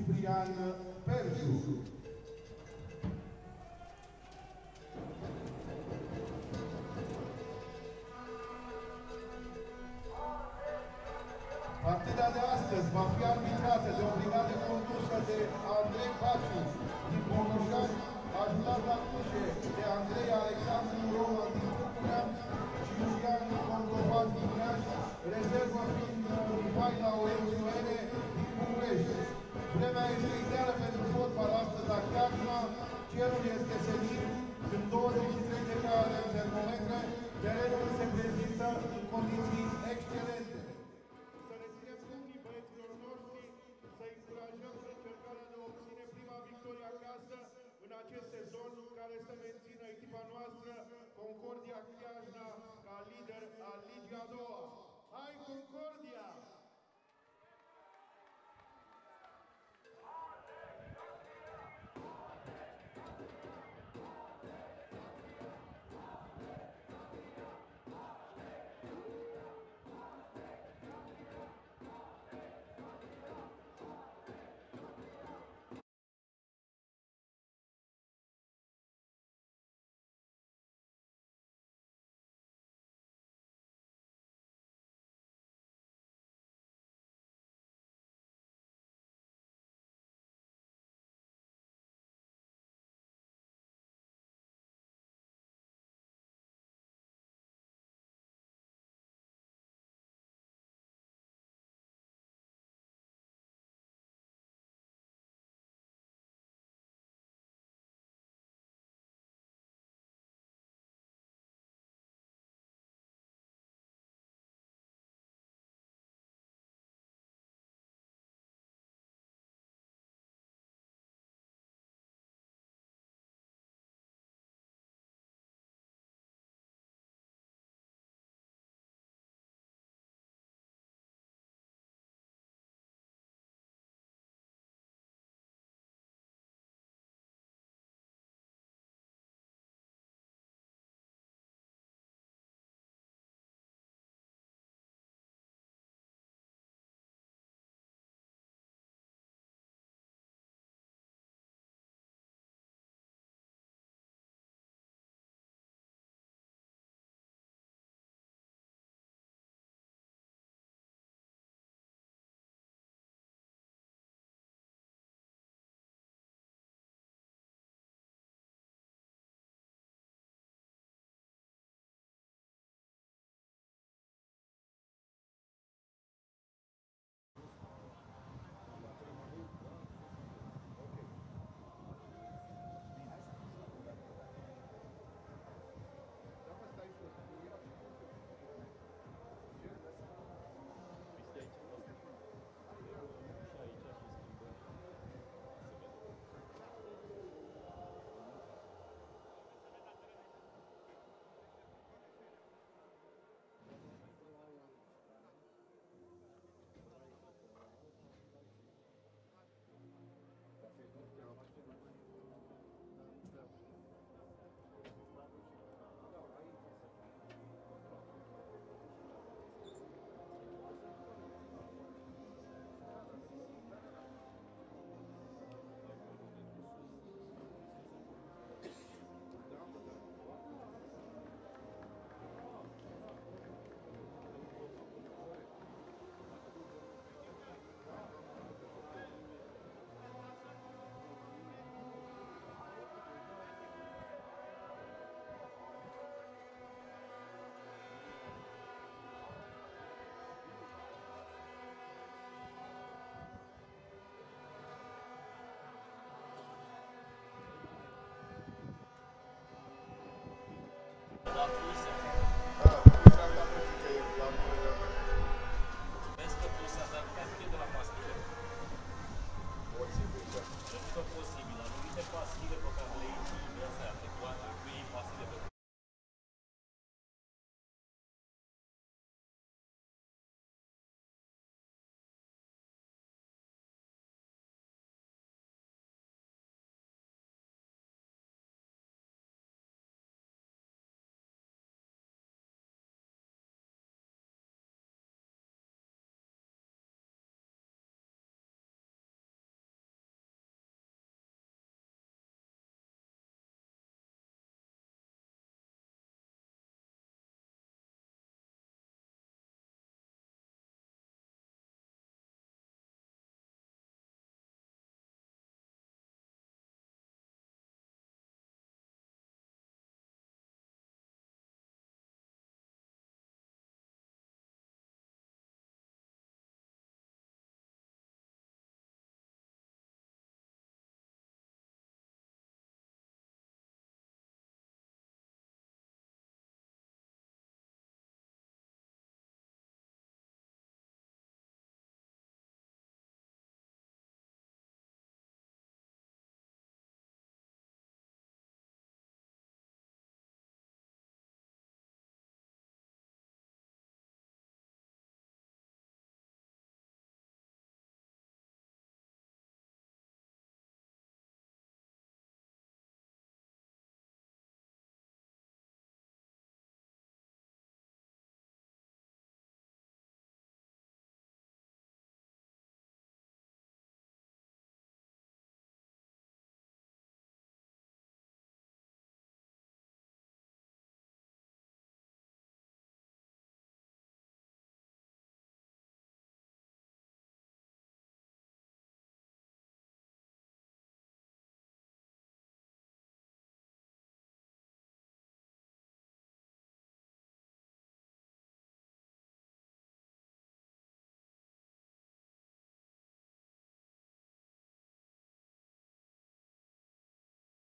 Ciprian Perciu. Partida de astăzi va fi arbitrată de o brigadă condusă de Andrei Baciu din Botoșani, ajutat la cruce de Andrei Alexandru Roman din Târgu și Iulian Condovan din Iași, rezervă fiind Mihai Laurențiu Ene din București. Vremea este ideală pentru fotbal astăzi la Chiajna, cerul este senin, sunt 23 de grade în termometre, terenul se prezintă în condiții excelente. Să ne ținem pumnii băieților noștri, să încurajăm în încercarea de a obține prima victorie acasă în acest sezon, care să mențină echipa noastră, Concordia Chiajna, ca lider al Ligii a doua. Hai Concordia!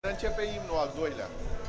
Începe imnul al doilea.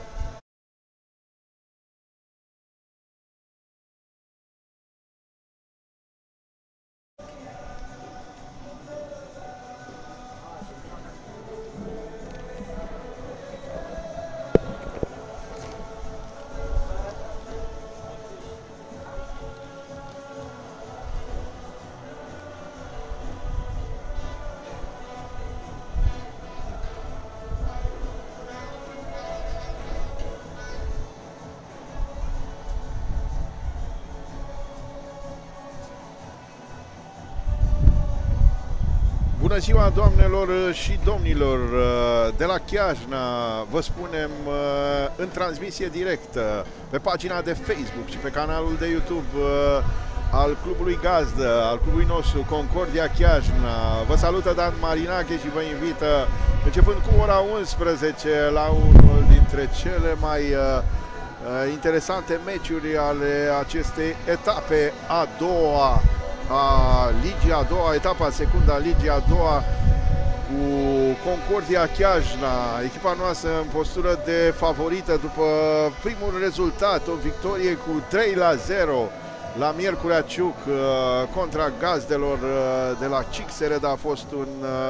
Bună ziua, doamnelor și domnilor! De la Chiajna vă spunem în transmisie directă pe pagina de Facebook și pe canalul de YouTube al clubului gazdă, al clubului nostru Concordia Chiajna. Vă salută Dan Marinache și vă invită, începând cu ora 11, la unul dintre cele mai interesante meciuri ale acestei etape a doua a Ligii a doua, etapa secundă a Ligii a doua, cu Concordia Chiajna, echipa noastră în postură de favorită după primul rezultat, o victorie cu 3-0 la Miercurea Ciuc contra gazdelor de la Cixered. A fost un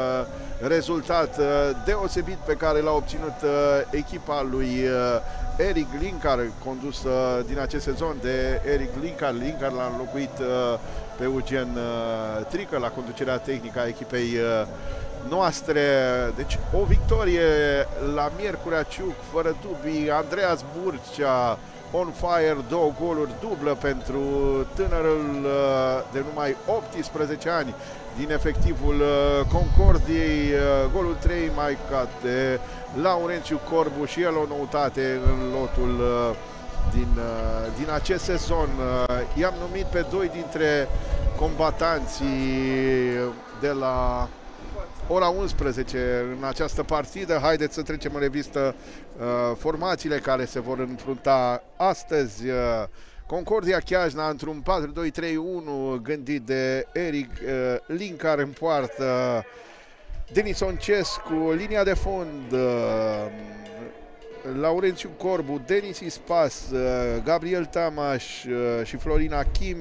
rezultat deosebit pe care l-a obținut echipa lui Eric Linkar, condusă din acest sezon de Eric Linkar. Linkar l-a înlocuit pe Eugen Trică la conducerea tehnică a echipei noastre. Deci o victorie la Miercurea Ciuc fără dubii. Andreas Burcea on fire, 2 goluri, dublă pentru tânărul de numai 18 ani din efectivul Concordiei. Golul 3 marcat de Laurențiu Corbu și el o noutate în lotul din acest sezon. I-am numit pe 2 dintre combatanții de la ora 11 în această partidă. Haideți să trecem în revistă formațiile care se vor înfrunta astăzi. Concordia Chiajna într-un 4-2-3-1 gândit de Eric Linkar în poartă. Denis Oncescu, linia de fund, Laurențiu Corbu, Denis Ispas, Gabriel Tamaș și Florin Achim,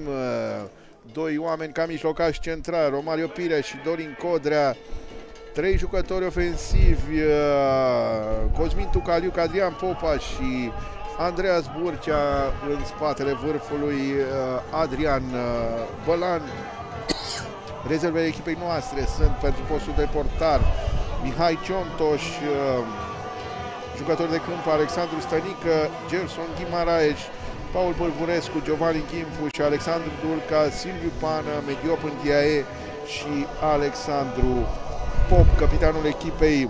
2 oameni ca mijlocaș central, Romario Pire și Dorin Codrea. 3 jucători ofensivi, Cosmin Tucaliuc, Adrian Popa și Andreas Burcea, în spatele vârfului Adrian Bălan. Rezervele echipei noastre sunt pentru postul de portar Mihai Ciontoș, jucători de câmp Alexandru Stănică, Gerson Ghimaraes, Paul Pâlvurescu, Giovanni Ghimfu și Alexandru Dulca, Silviu Pană, Mediop Ndiae și Alexandru Pop, capitanul echipei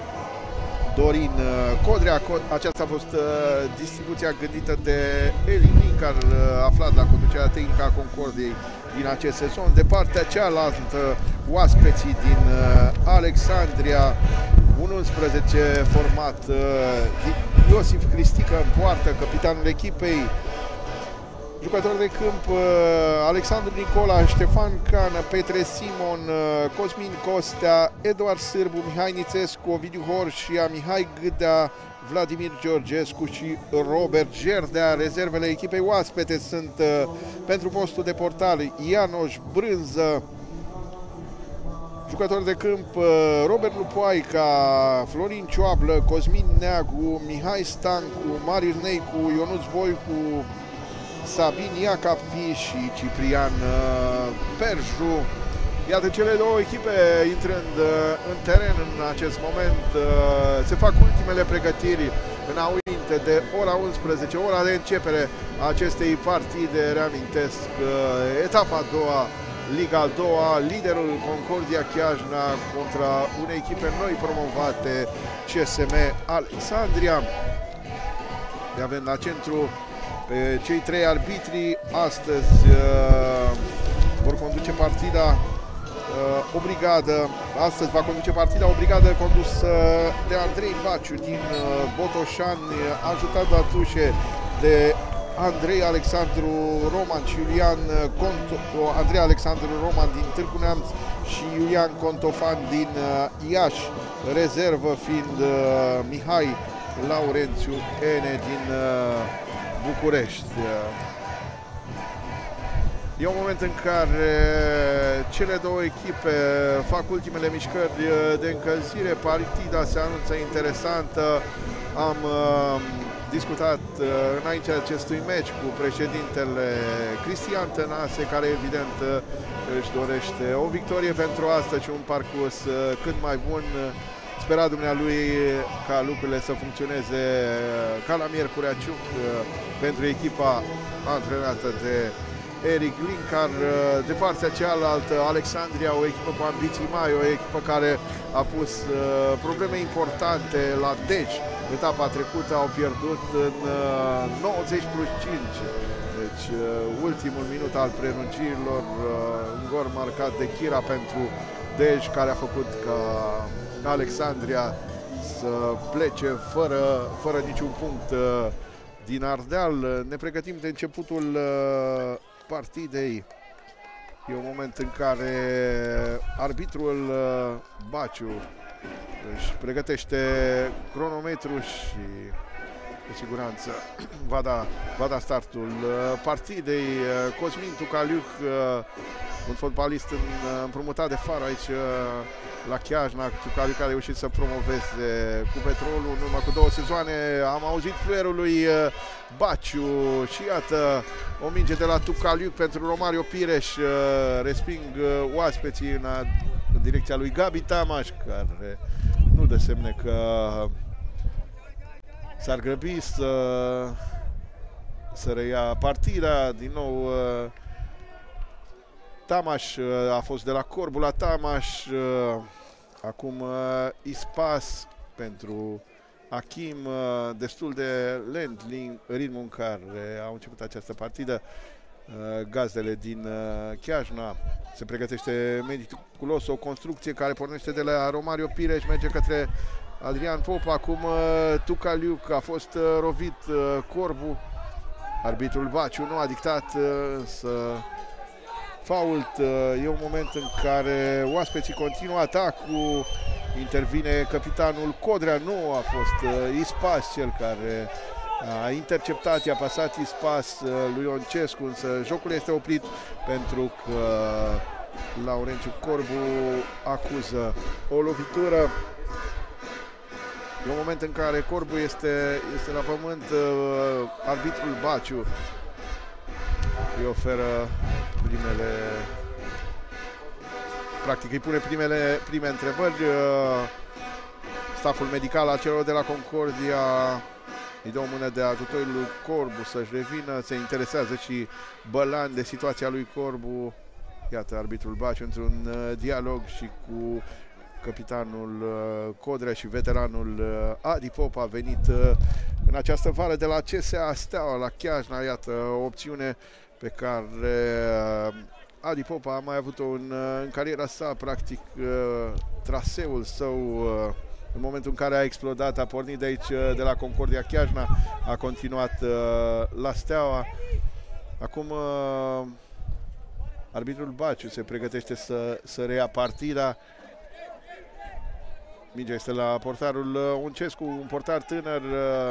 Dorin Codrea. Aceasta a fost distribuția gândită de Eli Linkar, aflat la conducerea tehnică a Concordiei din acest sezon. De partea cealaltă, oaspeții din Alexandria, un 11 format Iosif Cristică în poartă, capitanul echipei. Jucători de câmp Alexandru Nicola, Ștefan Cană, Petre Simon, Cosmin Costea, Eduard Sârbu, Mihai Nițescu, Ovidiu Horșia, Mihai Gâdea, Vladimir Georgescu și Robert Gerdea. Rezervele echipei oaspete sunt pentru postul de portar Ianoș Brânză, jucători de câmp Robert Lupoaica, Florin Cioablă, Cosmin Neagu, Mihai Stancu, Marius Neicu, Ionuț Voicu, Sabin Iacafi și Ciprian Perju. Iată cele 2 echipe intrând în teren în acest moment. Se fac ultimele pregătiri înainte de ora 11, ora de începere a acestei partide. Reamintesc etapa a doua, Liga a doua, liderul Concordia Chiajna contra unei echipe noi promovate, CSM Alexandria. Avem la centru pe cei 3 arbitri. Astăzi vor conduce partida o brigadă. Astăzi va conduce partida o brigadă condusă de Andrei Baciu din Botoșani, ajutat la tușe de Andrei Alexandru Roman și Andrei Alexandru Roman din Târgu Neamț și Iulian Contofan din Iași. rezervă fiind Mihai Laurențiu Ene din București. E un moment în care cele două echipe fac ultimele mișcări de încălzire. Partida se anunță interesantă. Am discutat înainte acestui meci cu președintele Cristian Tănase, care evident își dorește o victorie pentru astăzi și un parcurs cât mai bun. Spera dumnealui ca lucrurile să funcționeze ca la Miercurea Ciuc pentru echipa antrenată de Eric Linkar. De partea cealaltă, Alexandria, o echipă cu ambiții mari, o echipă care a pus probleme importante la Deci. Etapa trecută au pierdut în 90+5. Deci ultimul minut al prelungirilor, un gol marcat de Chira pentru Deci, care a făcut ca Alexandria să plece fără niciun punct din Ardeal. Ne pregătim de începutul partidei. E un moment în care arbitrul Baciu își pregătește cronometrul și cu siguranță va da startul partidei. Cosmin Tucaliuc, un fotbalist împrumutat de Faro aici la Chiajna. Tucaliuc a reușit să promoveze cu Petrolul în urmă cu 2 sezoane. Am auzit fluierul lui Baciu și iată o minge de la Tucaliuc pentru Romario Pireș. Resping oaspeții în direcția lui Gabi Tamaș, care nu dă semne că s-ar grăbi să reia partida. Din nou Tamaș a fost de la Corbu la Tamaș. Acum Ispas pentru Achim, destul de lent ritmul în care au început această partidă. Gazdele din Chiajna. Se pregătește meticulos o construcție care pornește de la Romario Pireș, merge către Adrian Popa. Acum Tucaliuc, a fost rovit Corbu. Arbitrul Baciu nu a dictat să fault. E un moment în care oaspeții continuă atacul. Intervine capitanul Codrea. Nu a fost Ispas cel care a interceptat, i-a pasat Ispas lui Ioncescu, însă jocul este oprit pentru că Laurențiu Corbu acuză o lovitură. E un moment în care Corbu este la pământ. Arbitrul Baciu îi oferă practic îi pune prime întrebări. Staful medical al celor de la Concordia îi dă o mână de ajutor lui Corbu să-și revină. Se interesează și Bălan de situația lui Corbu. Iată arbitrul Baciu într-un dialog și cu capitanul Codrea și veteranul Adi Popa, a venit în această vară de la CSA Steaua la Chiajna. Iată o opțiune pe care Adi Popa a mai avut-o în cariera sa, practic traseul său. În momentul în care a explodat, a pornit de aici, de la Concordia Chiajna, a continuat la Steaua. Acum arbitrul Baciu se pregătește să reia partida. Mingea este la portarul Uncescu, un portar tânăr.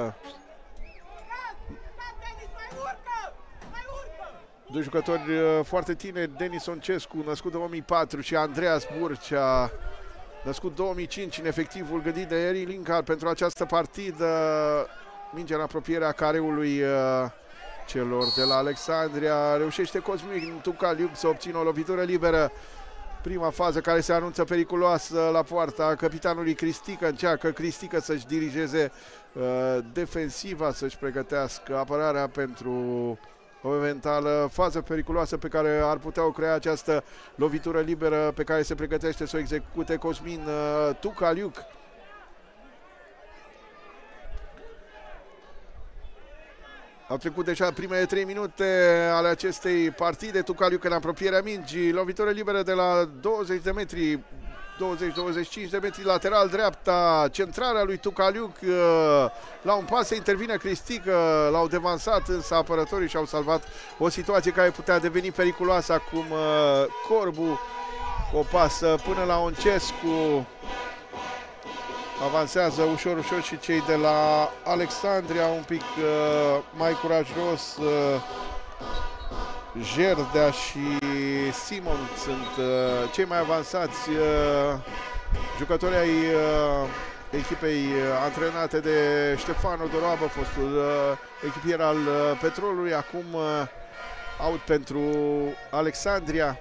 Doi jucători foarte tineri, Denis Oncescu, născut 2004, și Andreas Burcea, născut 2005, în efectivul gândit de Eric Linkar pentru această partidă. Mingea în apropierea careului celor de la Alexandria. Reușește Cosmin Tucaliuc să obțină o lovitură liberă. Prima fază care se anunță periculoasă la poarta capitanului Cristică. Încearcă Cristică să-și dirigeze defensiva, să-și pregătească apărarea pentru o eventuală fază periculoasă pe care ar putea o crea această lovitură liberă pe care se pregătește să o execute Cosmin Tucaliuc. Au trecut deja primele 3 minute ale acestei partide. Tucaliuc în apropierea mingii, lovitură liberă de la 20 de metri, 20-25 de metri, lateral dreapta, centrarea lui Tucaliuc. La un pas se intervine Cristică, l-au devansat, însă apărătorii și-au salvat o situație care putea deveni periculoasă. Acum Corbu, o pasă până la Oncescu. avansează ușor, ușor și cei de la Alexandria, un pic mai curajos. Jerdea și Simon sunt cei mai avansați jucători ai echipei antrenate de Ștefan Odoroabă, fostul echipier al Petrolului, acum out pentru Alexandria.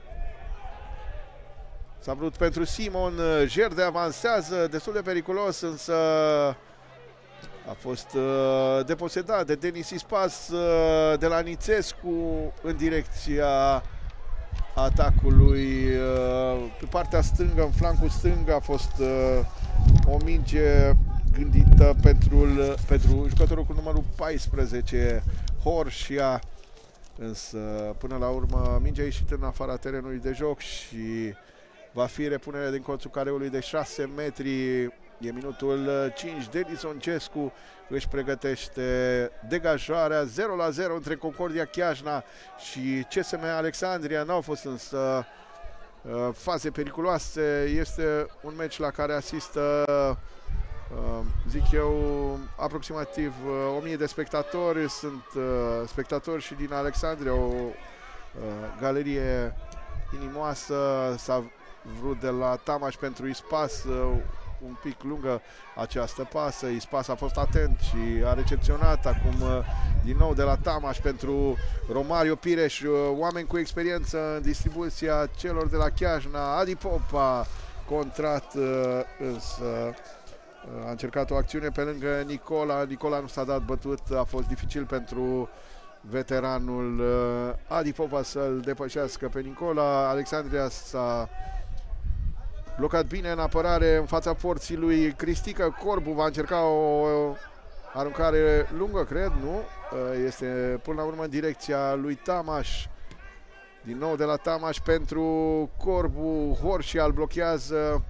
S-a vrut pentru Simon, Jerde avansează, destul de periculos, însă a fost deposedat de Denis Ispas de la Nițescu în direcția atacului pe partea stângă, în flancul stâng. A fost o minge gândită pentru jucătorul cu numărul 14, Horșia, însă până la urmă mingea a ieșit în afara terenului de joc și va fi repunere din colțul careului de 6 metri. E minutul 5, Denison Cescu își pregătește degajarea. 0-0 între Concordia Chiajna și CSM Alexandria. N-au fost însă faze periculoase. Este un meci la care asistă, zic eu, aproximativ 1000 de spectatori. Sunt spectatori și din Alexandria, o galerie inimoasă. S-a vrut de la Tamaș pentru Ispas, un pic lungă această pasă. Ispas a fost atent și a recepționat. Acum din nou de la Tamaș pentru Romario Pireș, oameni cu experiență în distribuția celor de la Chiajna. Adi Popa contrat, însă a încercat o acțiune pe lângă Nicola. Nicola nu s-a dat bătut, a fost dificil pentru veteranul Adi Popa să-l depășească pe Nicola. Alexandria s-a blocat bine în apărare în fața porții lui Cristică. Corbu va încerca o aruncare lungă, cred, nu? Este până la urmă în direcția lui Tamaș. Din nou de la Tamaș pentru Corbu. Horșia îl blochează.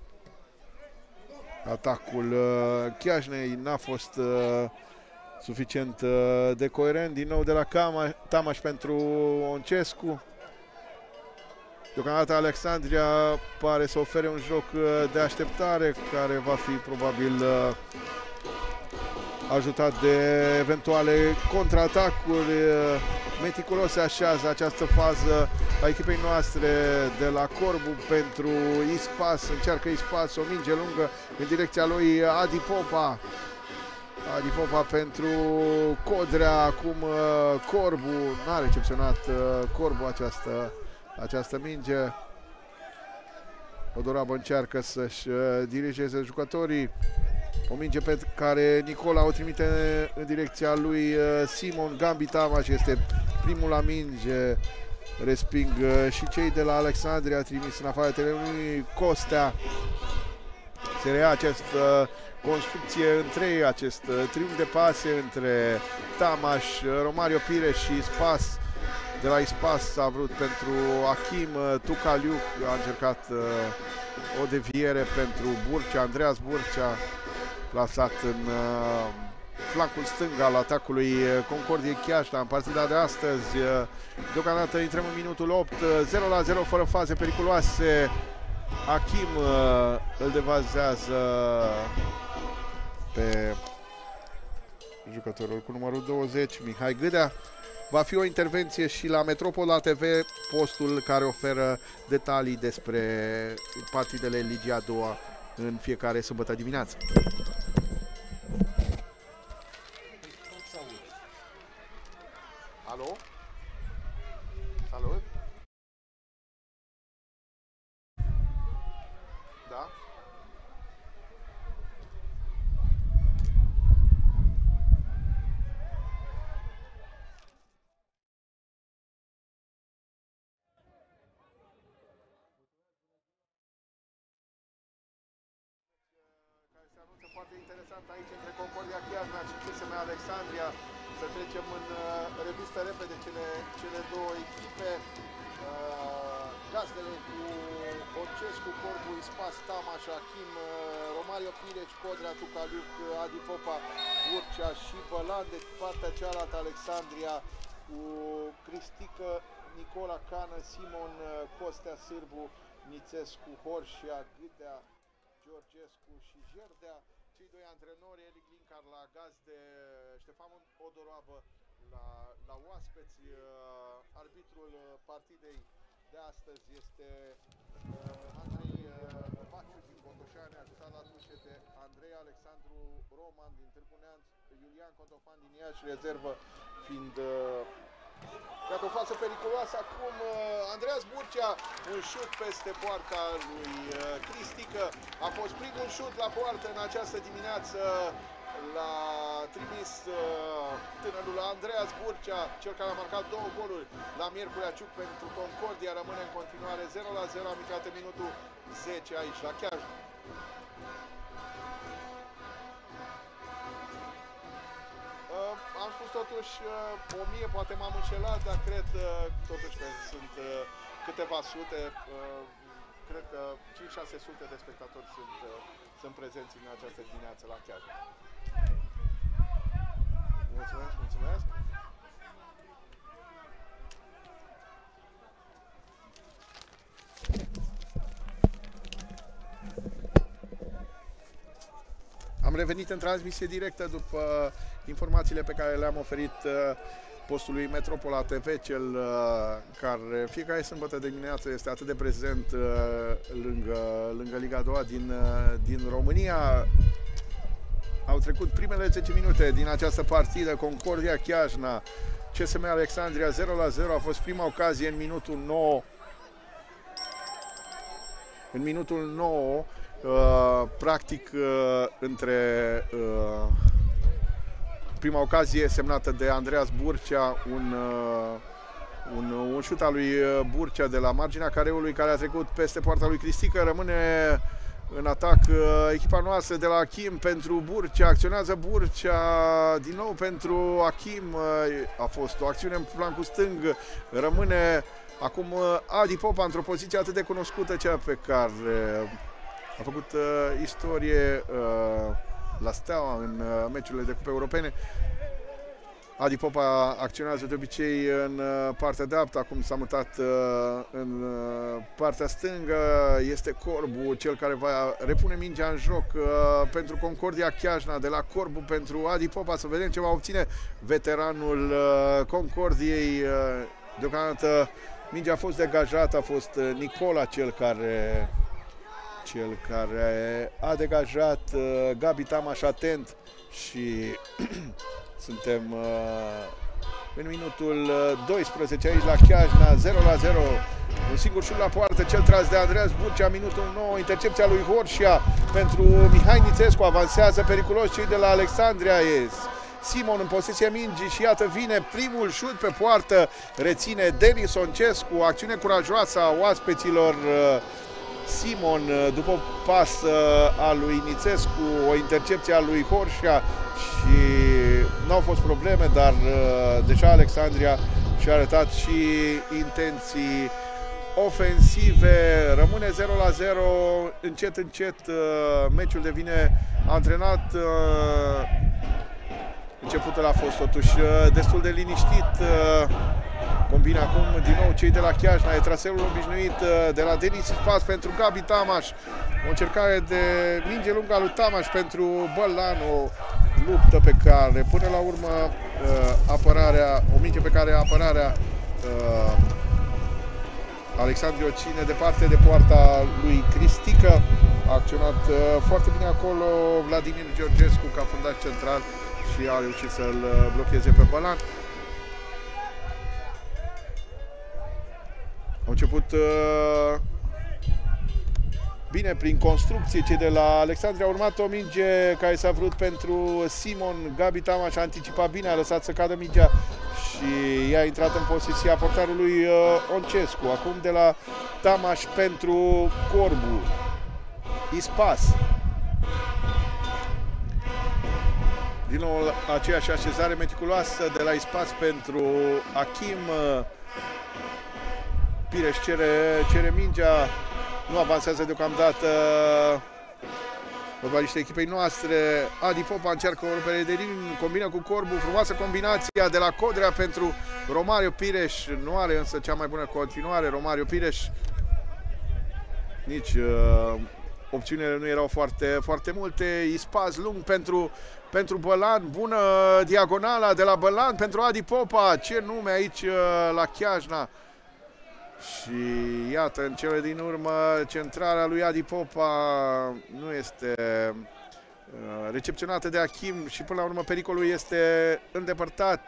Atacul Chiajnei n-a fost suficient de coerent. Din nou de la Tamaș pentru Oncescu. Deocamdată Alexandria pare să ofere un joc de așteptare care va fi probabil ajutat de eventuale contraatacuri. Meticulos se așează această fază a echipei noastre de la Corbu pentru Ispas. Încearcă Ispas o minge lungă în direcția lui Adi Popa. Adi Popa pentru Codrea. Acum Corbu n-a recepționat Corbu această minge. Odoroabă încearcă să-și dirigeze jucătorii. O minge pe care Nicola o trimite în direcția lui Simon. Gambi Tamaș este primul la minge. Resping și cei de la Alexandria, trimis în afara terenului. Costea. Se rea această construcție în trei, acest triunghi de pase între Tamaș, Romario Pireș și Ispas. De la Ispas s-a vrut pentru Achim. Tucaliuc a încercat o deviere pentru Burcea, Andreas Burcea, plasat în flancul stâng al atacului Concordiei Chiajna în partida de astăzi. Deocamdată intrăm în minutul 8, 0-0 fără faze periculoase. Achim îl devazează pe jucătorul cu numărul 20, Mihai Gâdea. Va fi o intervenție și la Metropola TV, postul care oferă detalii despre partidele Ligii a doua în fiecare sâmbătă dimineață. Alo? Salut? Da? Foarte interesant aici între Concordia Chiajna și CSM Alexandria. Să trecem în revistă repede cele două echipe. Gazdele cu Oncescu, Corbu, Ispas, Tamaș, Achim, Romario Pireș, Codrea, Tucaliuc, Adi Popa, Burcea și Bălan. De partea cealaltă Alexandria cu Cristică, Nicola Cană, Simon, Costea Sârbu, Nițescu, Horșia, Gâdea. Georgescu și Jerdea, cei doi antrenori, Eric Lincar la gazde, Ștefan Odoroabă la oaspeți. Arbitrul partidei de astăzi este Andrei Baciu din Botoșani, ajutat la tușe de Andrei Alexandru Roman din Târgu Neamț, Iulian Cotofan din Iași, rezervă fiind iată o față periculoasă acum. Andreas Burcea, un șut peste poarta lui Cristică. A fost primul șut la poartă în această dimineață. L-a trimis tânărul Andreas Burcea, cel care a marcat 2 goluri la Miercurea Ciuc pentru Concordia. Rămâne în continuare 0-0, am intrat în minutul 10 aici la Chiaj. Am spus totuși 1000, poate m-am înșelat, dar cred totuși că sunt câteva sute, cred că 5-600 de spectatori sunt prezenți în această dimineață la Chiaj. Mulțumesc, mulțumesc! Am revenit în transmisie directă după informațiile pe care le-am oferit postului Metropola TV, cel care fiecare sâmbătă de dimineață este atât de prezent lângă Liga a doua din România. Au trecut primele 10 minute din această partidă, Concordia Chiajna, CSM Alexandria 0-0, a fost prima ocazie în minutul 9. În minutul 9, practic, între prima ocazie semnată de Andreas Burcea, un șut al lui Burcea de la marginea careului care a trecut peste poarta lui Cristică. Rămâne în atac echipa noastră de la Achim pentru Burcea, acționează Burcea din nou pentru Achim, a fost o acțiune în flancul stâng, rămâne acum Adi Popa într-o poziție atât de cunoscută, cea pe care a făcut istorie la Steaua în meciurile de cupe europene. Adi Popa acționează de obicei în partea dreaptă, acum s-a mutat în partea stângă. Este Corbu cel care va repune mingea în joc pentru Concordia Chiajna, de la Corbu pentru Adi Popa. Să vedem ce va obține veteranul Concordiei. Deocamdată mingea a fost degajată, a fost Nicola cel care a degajat. Gabi Tamaș atent și suntem în minutul 12 aici la Chiajna, 0-0. Un singur șut la poartă, cel tras de Andreas Burcea, minutul 9, intercepția lui Horșia pentru Mihai Nițescu, avansează periculos cei de la Alexandria. Simon în posesia mingii și iată vine primul șut pe poartă, reține Denis Oncescu, acțiune curajoasă a oaspeților. Simon, după pas a lui Nițescu, o intercepție a lui Horșia și nu au fost probleme, dar deja Alexandria și-a arătat și intenții ofensive. Rămâne 0-0, încet, încet meciul devine antrenat. Începutul a fost totuși destul de liniștit. Combina acum din nou cei de la Chiajna, e traseul obișnuit de la Denis Spas pentru Gabi Tamaș. O încercare de minge lungă a lui Tamaș pentru Bălan, o luptă pe care până la urmă o minge pe care apărarea Alexandru o ține departe de poarta lui Cristică. A acționat foarte bine acolo Vladimir Georgescu ca fundaș central și a reușit să-l blocheze pe Bălan. Au început bine prin construcție cei de la Alexandria. A urmat o minge care s-a vrut pentru Simon. Gabi Tamaș a anticipat bine, a lăsat să cadă mingea și i-a intrat în posesia portarului Oncescu. Acum de la Tamaș pentru Corbu. Ispas. Din nou aceeași așezare meticuloasă de la Ispas pentru Achim. Pireș cere mingea, nu avansează deocamdată fotbaliștii echipei noastre. Adi Popa încearcă o rupere de ring, combină cu Corbu, frumoasă combinația de la Codrea pentru Romario Pireș, nu are însă cea mai bună continuare Romario Pireș. Nici opțiunile nu erau foarte multe. Ispas lung pentru Bălan, bună diagonala de la Bălan pentru Adi Popa, ce nume aici la Chiajna. Și iată, în cele din urmă, centrarea lui Adi Popa nu este recepționată de Achim și până la urmă pericolul este îndepărtat.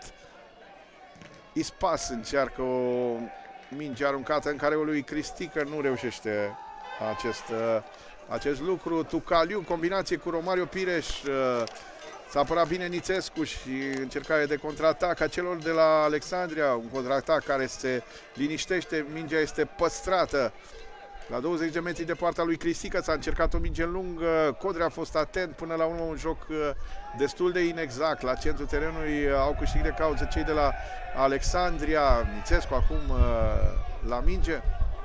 Ispas încearcă o minge aruncată în careul lui Cristică, nu reușește acest lucru. Tucaliu, combinație cu Romario Pires, s-a apărat bine Nițescu și încercare de contraatac a celor de la Alexandria, un contraatac care se liniștește, mingea este păstrată. La 20 de metri de partea lui Cristică s-a încercat o minge lungă, Codrea a fost atent, până la urmă un joc destul de inexact. La centrul terenului au câștig de cauză cei de la Alexandria, Nițescu acum la minge.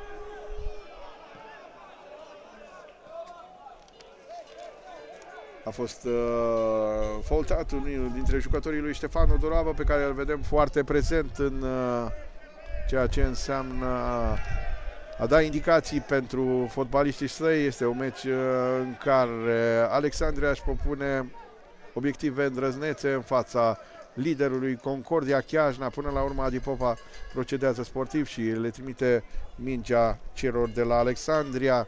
A fost faultat unul dintre jucătorii lui Ștefan Odoravă, pe care îl vedem foarte prezent în ceea ce înseamnă a da indicații pentru fotbaliștii săi. Este un meci în care Alexandria își propune obiective îndrăznețe în fața liderului Concordia Chiajna. Până la urmă Adi Popa procedează sportiv și le trimite mingea celor de la Alexandria.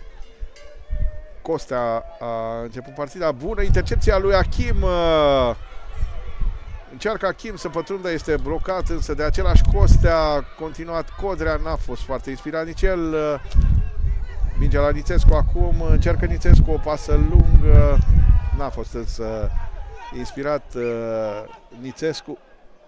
Costea a început partida bună, intercepția lui Achim. Încearcă Achim să pătrundă, este blocat însă de același Costea. A continuat Codrea, n-a fost foarte inspirat nici el. Mingea la Nițescu acum, încearcă Nițescu o pasă lungă, n-a fost însă inspirat Nițescu.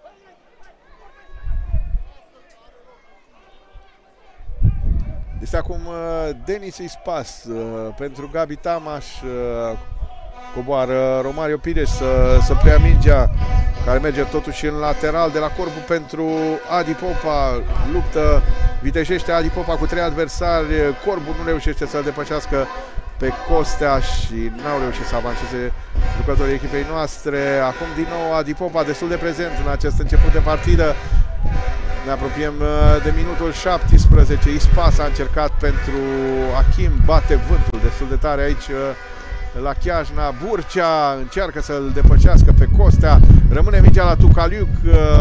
Este acum Denis Ispas pentru Gabi Tamaș. Coboară Romario Pires să preia mingea, care merge totuși în lateral de la Corbu pentru Adi Popa. Luptă, vitejește Adi Popa cu 3 adversari. Corbu nu reușește să-l depășească pe Costea și n-au reușit să avanseze jucătorii echipei noastre. Acum din nou Adi Popa destul de prezent în acest început de partidă. Ne apropiem de minutul 17. Ispas a încercat pentru Achim, bate vântul destul de tare aici la Chiajna. Burcea încearcă să-l depășească pe Costea. Rămâne mingea la Tucaliuc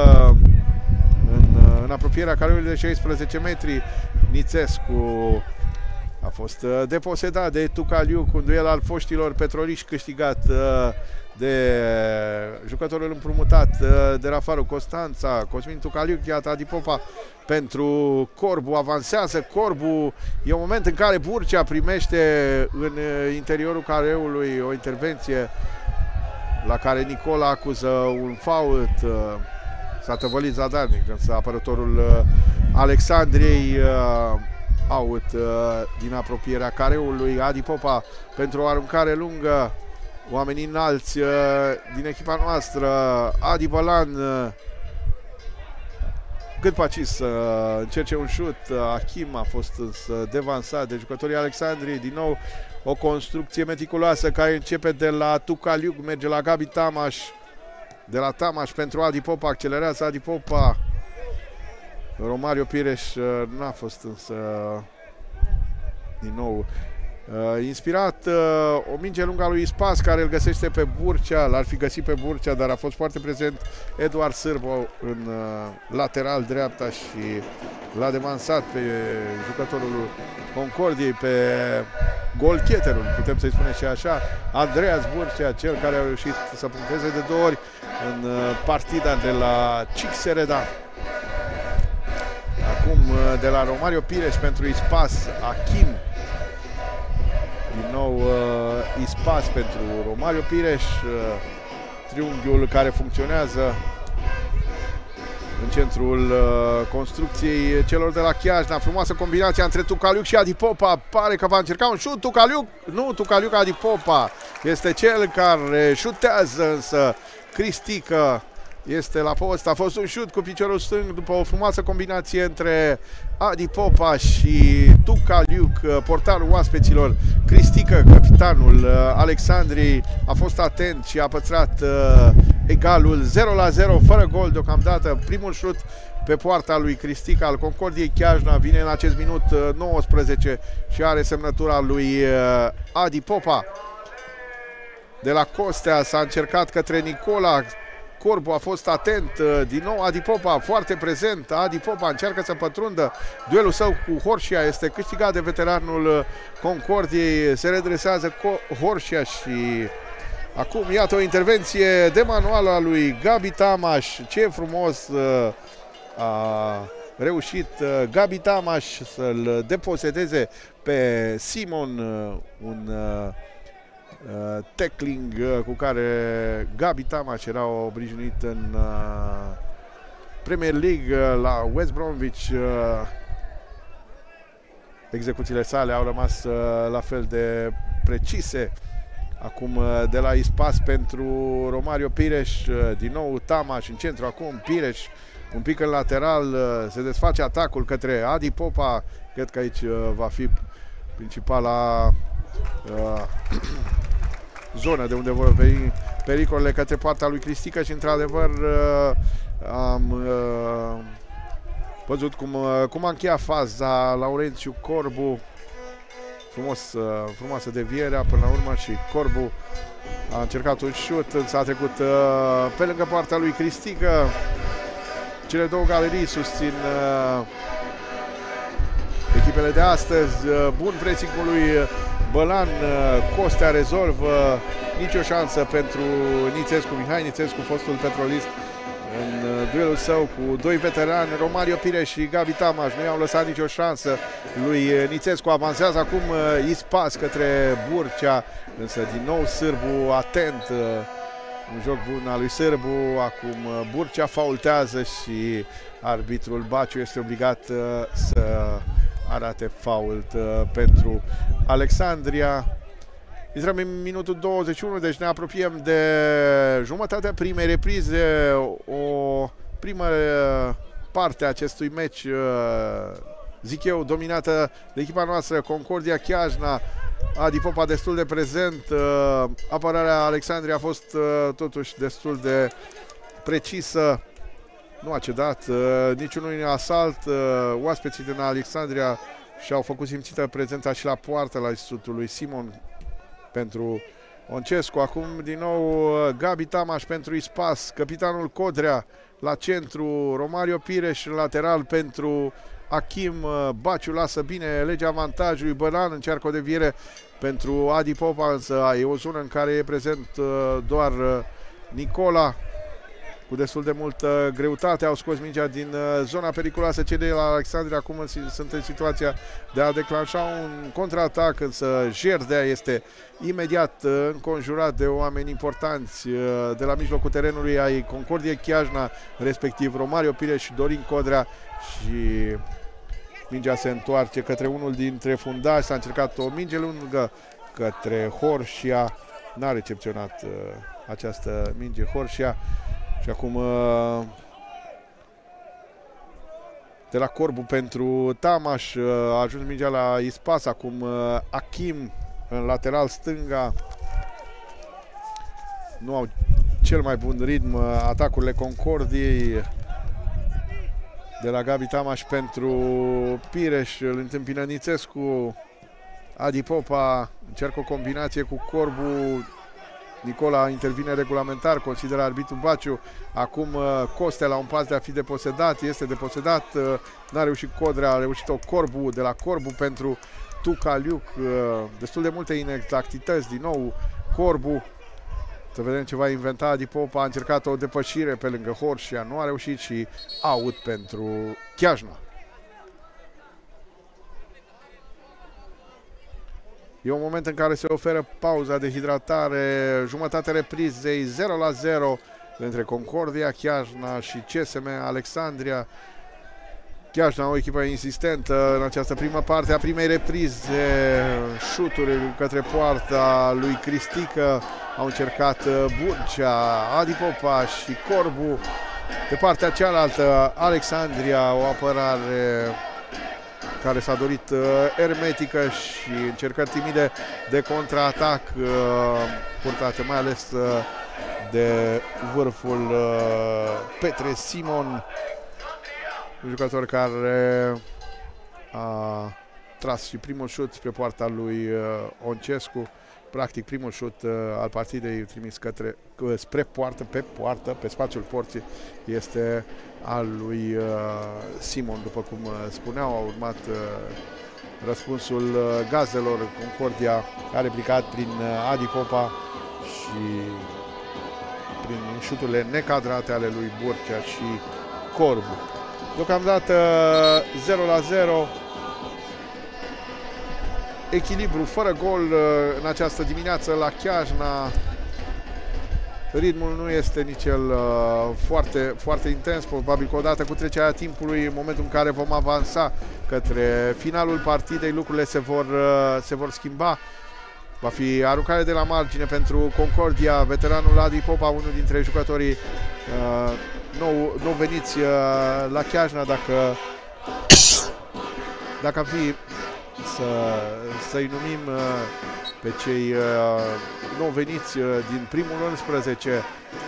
în apropierea careului de 16 metri. Nițescu a fost deposedat de Tucaliuc, un duel al foștilor petroliști câștigat de jucătorul împrumutat de Rafaru Constanța, Cosmin Tucaliuc. Iată Adi Popa pentru Corbu, avansează Corbu. E un moment în care Burcea primește în interiorul careului o intervenție la care Nicola acuză un fault. S-a tăvălit zadarnic, însă apărătorul Alexandriei out din apropierea careului. Adi Popa pentru o aruncare lungă. Oamenii înalți din echipa noastră. Adi Bălan cât paci să încerce un șut. Achim a fost însă devansat de jucătorii Alexandriei. Din nou o construcție meticuloasă care începe de la Tucaliuc, merge la Gabi Tamaș. De la Tamaș pentru Adi Popa, accelerează Adi Popa. Romario Pires n-a fost însă din nou inspirat. O minge lungă a lui Ispas care îl găsește pe Burcea, l-ar fi găsit pe Burcea, dar a fost foarte prezent Eduard Sârbo în lateral dreapta și l-a devansat pe jucătorul Concordiei, pe golcheterul, putem să-i spunem și așa, Andreas Burcea, cel care a reușit să punteze de 2 ori în partida de la Cixereda. Acum de la Romario Pires pentru Ispas, Achim. Din nou Ispas pentru Romario Pires. Triunghiul care funcționează în centrul construcției celor de la Chiajna. Frumoasă combinație între Tucaliuc și Adi Popa. Pare că va încerca un șut. Tucaliuc, nu, Tucaliuc, Adi Popa este cel care șutează, însă Cristică este la post. A fost un șut cu piciorul stâng după o frumoasă combinație între Adi Popa și Tucaliuc, portarul oaspeților. Cristică, capitanul Alexandriei, a fost atent și a păstrat egalul 0-0, fără gol deocamdată. Primul șut pe poarta lui Cristica al Concordiei Chiajna vine în acest minut 19 și are semnătura lui Adi Popa. De la Costea s-a încercat către Nicola. Corbu a fost atent, din nou Adi Popa foarte prezent. Adi Popa încearcă să pătrundă. Duelul său cu Horșia este câștigat de veteranul Concordiei. Se redresează Horșia și acum iată o intervenție de manual a lui Gabi Tamaș. Ce frumos a reușit Gabi Tamaș să-l deposedeze pe Simon, un tackling cu care Gabi Tamaș era obișnuit în Premier League la West Bromwich. Execuțiile sale au rămas la fel de precise. Acum de la Ispas pentru Romario Pires, din nou Tamaș în centru, acum Pires un pic în lateral, se desface atacul către Adi Popa. Cred că aici va fi principala zonă de unde vor veni pericolele către poarta lui Cristica și într-adevăr am văzut cum a încheiat faza Laurențiu Corbu. Frumoasă devierea până la urmă și Corbu a încercat un șut, însă a trecut pe lângă poarta lui Cristica. Cele două galerii susțin echipele de astăzi. Bun pressing-ul lui Bălan. Costea rezolvă. Nicio șansă pentru Nițescu, Mihai Nițescu, fostul petrolist, în duelul său cu doi veterani, Romario Pires și Gabi Tamaș. Nu i-au lăsat nicio șansă lui Nițescu. Avansează acum Ispas către Burcea, însă din nou Sârbu atent. Un joc bun al lui Sârbu. Acum Burcea faultează și arbitrul Baciu este obligat să arate fault pentru Alexandria. Intrăm în minutul 21, deci ne apropiem de jumătatea primei reprize. O primă parte a acestui meci, zic eu, dominată de echipa noastră, Concordia Chiajna. Adi Popa destul de prezent. Apărarea Alexandria a fost totuși destul de precisă. Nu a cedat niciunui asalt. Oaspeții din Alexandria și-au făcut simțită prezența și la poartă la institutul lui Simon pentru Oncescu. Acum din nou Gabi Tamaș pentru Ispas. Capitanul Codrea la centru. Romario Pires în lateral pentru Achim. Baciu lasă bine legea avantajului. Bălan încearcă o deviere pentru Adi Popa, însă e o zonă în care e prezent doar Nicola. Cu destul de multă greutate au scos mingea din zona periculoasă. Cei de la Alexandria acum sunt în situația de a declanșa un contraatac, însă Jerdea este imediat înconjurat de oameni importanți de la mijlocul terenului ai Concordiei Chiajna, respectiv Romario Pires și Dorin Codrea, și mingea se întoarce către unul dintre fundași. S-a încercat o minge lungă către Horșia, n-a recepționat această minge Horșia. Și acum de la Corbu pentru Tamaș a ajuns mingea la Ispas. Acum Achim în lateral stânga. Nu au cel mai bun ritm atacurile Concordiei. De la Gabi Tamaș pentru Pires, îl întâmpină Nițescu. Adi Popa încearcă o combinație cu Corbu. Nicola intervine regulamentar, consideră arbitru Baciu. Acum Costea la un pas de a fi deposedat, este deposedat, n-a reușit Codrea, a reușit-o Corbu. De la Corbu pentru Tucaliuc, destul de multe inexactități, din nou Corbu. Să vedem ce va inventa Adi Popa. A încercat o depășire pe lângă Horșia, nu a reușit și out pentru Chiajna. E un moment în care se oferă pauza de hidratare, jumătatea reprizei, 0-0 între Concordia Chiajna și CSM Alexandria. Chiajna, o echipă insistentă în această primă parte a primei reprize. Șuturi către poarta lui Cristică au încercat Burcea, Adi Popa și Corbu. De partea cealaltă, Alexandria, o apărare care s-a dorit ermetică și încercări timide de contraatac purtate mai ales de vârful Petre Simon, un jucător care a tras și primul șut spre poarta lui Oncescu. Practic primul șut al partidei trimis spre poartă, pe spațiul porții, este al lui Simon. După cum spuneau, a urmat răspunsul Gazelor. Concordia a replicat prin Adi Popa și prin șuturile necadrate ale lui Burcea și Corbu. Deocamdată 0-0. Echilibru fără gol în această dimineață la Chiajna. Ritmul nu este nici el foarte, foarte intens. Probabil că odată cu trecerea timpului, în momentul în care vom avansa către finalul partidei, lucrurile se vor schimba. Va fi aruncare de la margine pentru Concordia. Veteranul Adi Popa, unul dintre jucătorii nou veniți la Chiajna, dacă am fi să-i numim pe cei nou veniți din primul 11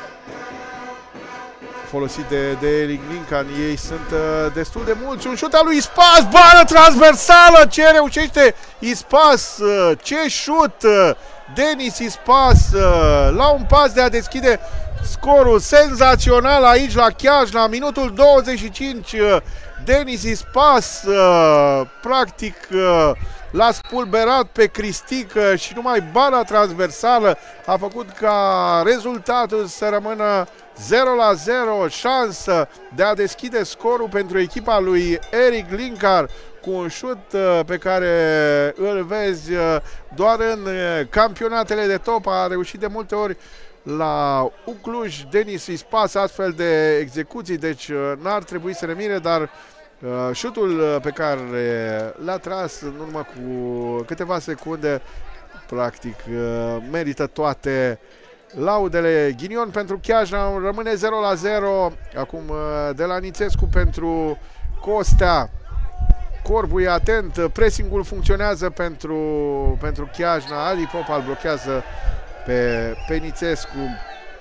folosit de Eric Lincoln. Ei sunt destul de mulți. Un șut al lui Ispas, bară transversală, ce reușește Ispas, ce șut Denis Ispas, la un pas de a deschide scorul senzațional aici la Chiajna, minutul 25. Denis Ispas practic l-a spulberat pe Cristică și numai bara transversală a făcut ca rezultatul să rămână 0-0, șansă de a deschide scorul pentru echipa lui Eric Linkar cu un șut pe care îl vezi doar în campionatele de top. A reușit de multe ori la Ucluj Denis Ispas astfel de execuții, deci n-ar trebui să ne mire, dar șutul pe care l-a tras în urmă cu câteva secunde practic merită toate laudele. Ghinion pentru Chiajna, rămâne 0-0. Acum de la Nițescu pentru Costea. Corbu e atent, pressingul funcționează pentru Chiajna. Adi Popa îl blochează pe Nițescu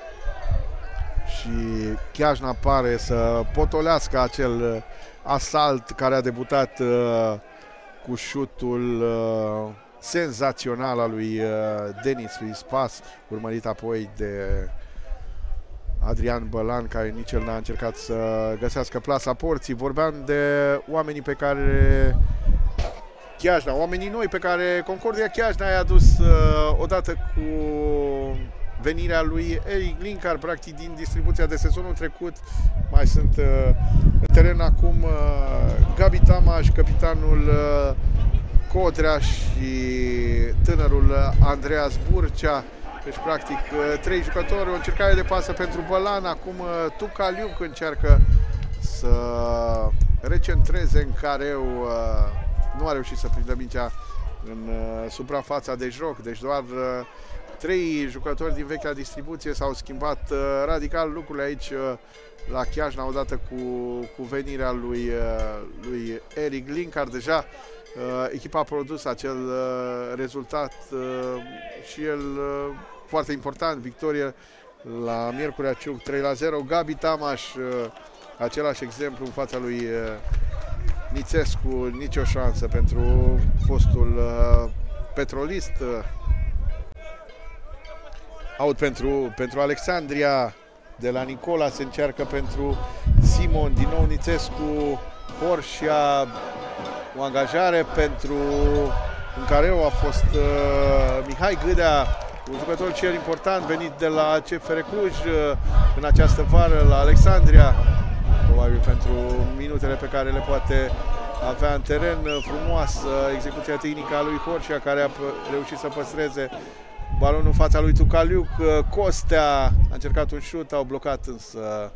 și Chiajna pare să potolească acel asalt care a debutat cu șutul senzațional al lui Denis Ispas, urmărit apoi de Adrian Bălan, care nici el n-a încercat să găsească plasa porții. Vorbeam de oamenii pe care Chiajna, oamenii noi pe care Concordia Chiajna i-a adus odată cu venirea lui Eric Linkar, practic din distribuția de sezonul trecut. Mai sunt în teren acum Gabi Tamaș, capitanul Codrea și tânărul Andreas Burcea. Deci practic trei jucători, o încercare de pasă pentru Bălan. Acum Tucaliuc încearcă să recentreze în careu, nu a reușit să prindă mingea în suprafața de joc, deci doar trei jucători din vechea distribuție. S-au schimbat radical lucrurile aici la Chiajna odată cu venirea lui Eric Linkar. Deja echipa a produs acel rezultat și el foarte important, victorie la Miercurea Ciuc 3-0. Gabi Tamaș, același exemplu în fața lui Nițescu, nicio șansă pentru fostul petrolist. Out pentru Alexandria, de la Nicola se încearcă pentru Simon, din nou Nițescu, Horșia, o angajare pentru în care a fost Mihai Gâdea, un jucător cel important venit de la CFR Cluj în această vară la Alexandria, probabil pentru minutele pe care le poate avea în teren. Frumoasă execuția tehnică a lui Horșia, care a reușit să păstreze balonul în fața lui Tucaliuc. Costea a încercat un șut, au blocat însă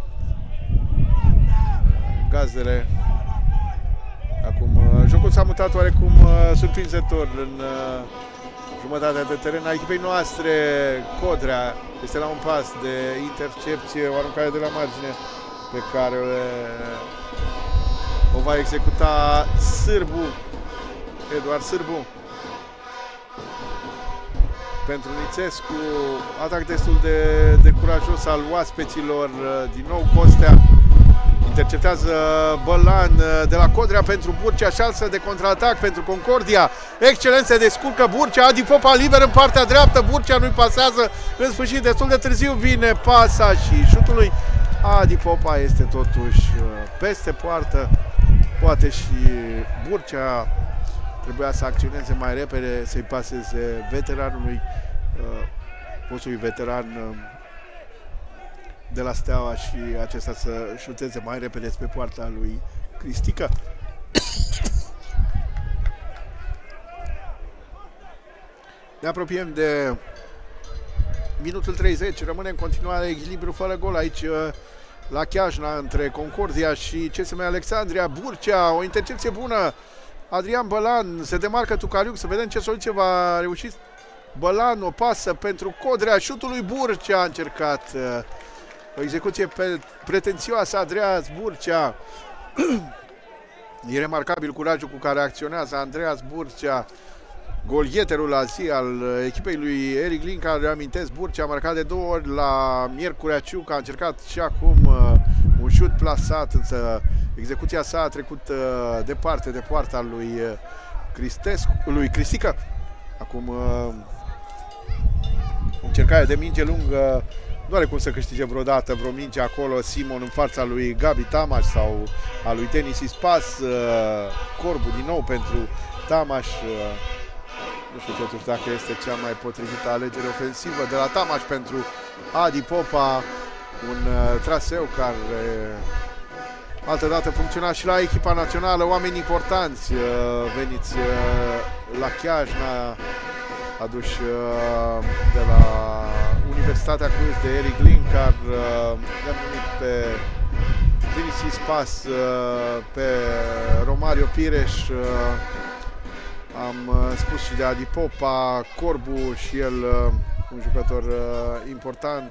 gazdele. Acum jocul s-a mutat oarecum surprinzător în jumătatea de teren a echipei noastre. Codrea este la un pas de intercepție, o aruncare de la margine pe care o va executa Sârbu, Eduard Sârbu. pentru Nițescu. Atac destul de curajos al oaspeților. Din nou Costea interceptează Bălan de la Codrea pentru Burcea, șansă de contraatac pentru Concordia. Excelent, se descurcă Burcea, Adi Popa liber în partea dreaptă, Burcea nu-i pasează, în sfârșit destul de târziu vine pasa și șutul lui Adi Popa este totuși peste poartă. Poate și Burcea trebuia să acționeze mai repede, să-i paseze veteranului, postului veteran de la Steaua și acesta să șuteze mai repede spre poarta lui Cristică. Ne apropiem de minutul 30, rămâne în continuare echilibru fără gol aici la Chiajna între Concordia și CSM Alexandria. Burcea, o intercepție bună, Adrian Bălan, se demarcă Tucaliuc, să vedem ce soluție va reuși Bălan, o pasă pentru Codrea, șutul lui Burcea a încercat. O execuție pretențioasă, Andreas Burcea. E remarcabil curajul cu care acționează Andreas Burcea, golgheterul la zi al echipei lui Eric Linca. Reamintesc, Burcea a marcat de 2 ori la Miercurea Ciuc, a încercat și acum un șut plasat, însă execuția sa a trecut departe de poarta lui Cristică. Acum încercarea de minge lungă, nu are cum să câștige vreodată vreo minge acolo. Simon în fața lui Gabi Tamaș sau a lui Denis Ispas. Corbu din nou pentru Tamaș. Nu știu totuși dacă este cea mai potrivită alegere ofensivă de la Tamaș pentru Adi Popa. Un traseu care altădată funcționa și la echipa națională. Oameni importanți veniți la Chiajna, aduși de la Universitatea Cluj de Eric Linkar. Le-am numit pe Denis Ispas, pe Romario Pireș, am spus și de Adi Popa, Corbu și el un jucător important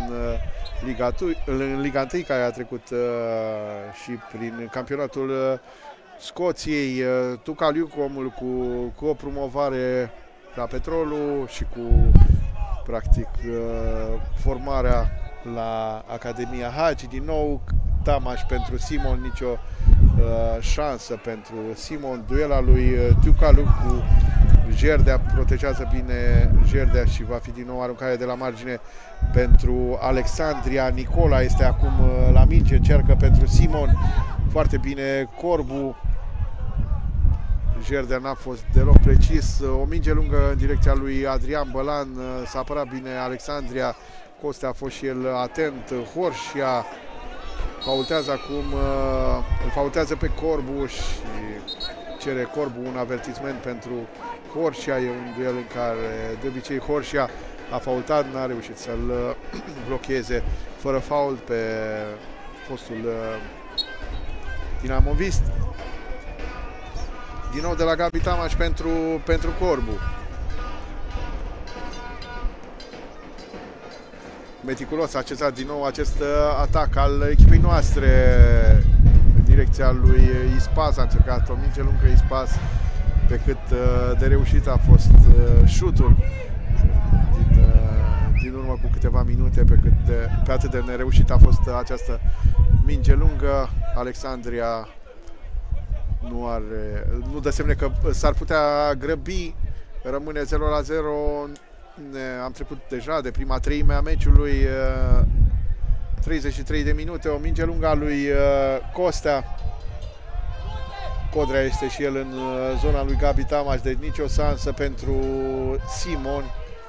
în Liga 1, care a trecut și prin campionatul Scoției. Tucaliuc, omul cu o promovare la Petrolul și cu practic formarea la Academia Hagi. Din nou Tamaș pentru Simon, nicio șansă pentru Simon. Duela lui Tucaliuc cu Jerdea, protejează bine Jerdea și va fi din nou aruncare de la margine pentru Alexandria. Nicola este acum la minge, încearcă pentru Simon, foarte bine Corbu. Jerdea n-a fost deloc precis. O minge lungă în direcția lui Adrian Bălan. S-a apărat bine Alexandria. Costea a fost și el atent. Horșia faultează acum, îl faultează pe Corbu și cere Corbu un avertisment pentru Horșia. E un duel în care de obicei Horșia a faultat, n-a reușit să-l blocheze fără fault pe fostul dinamovist. Din nou de la Gabi Tamaș pentru Corbu. Meticulos a cezat din nou acest atac al echipei noastre în direcția lui Ispas. A încercat o minge lungă Ispas, pe cât de reușit a fost șutul din urmă cu câteva minute, pe atât de nereușit a fost această minge lungă. Alexandria nu dă semne că s-ar putea grăbi. Rămâne 0-0. Am trecut deja de prima treime a meciului. 33 de minute. O minge lungă a lui Costea. Codrea este și el în zona lui Gabi Tamaș, deci nicio șansă pentru Simon.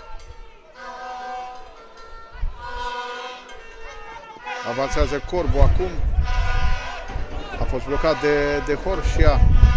Avansează Corbu acum. A fost blocat de Horșia.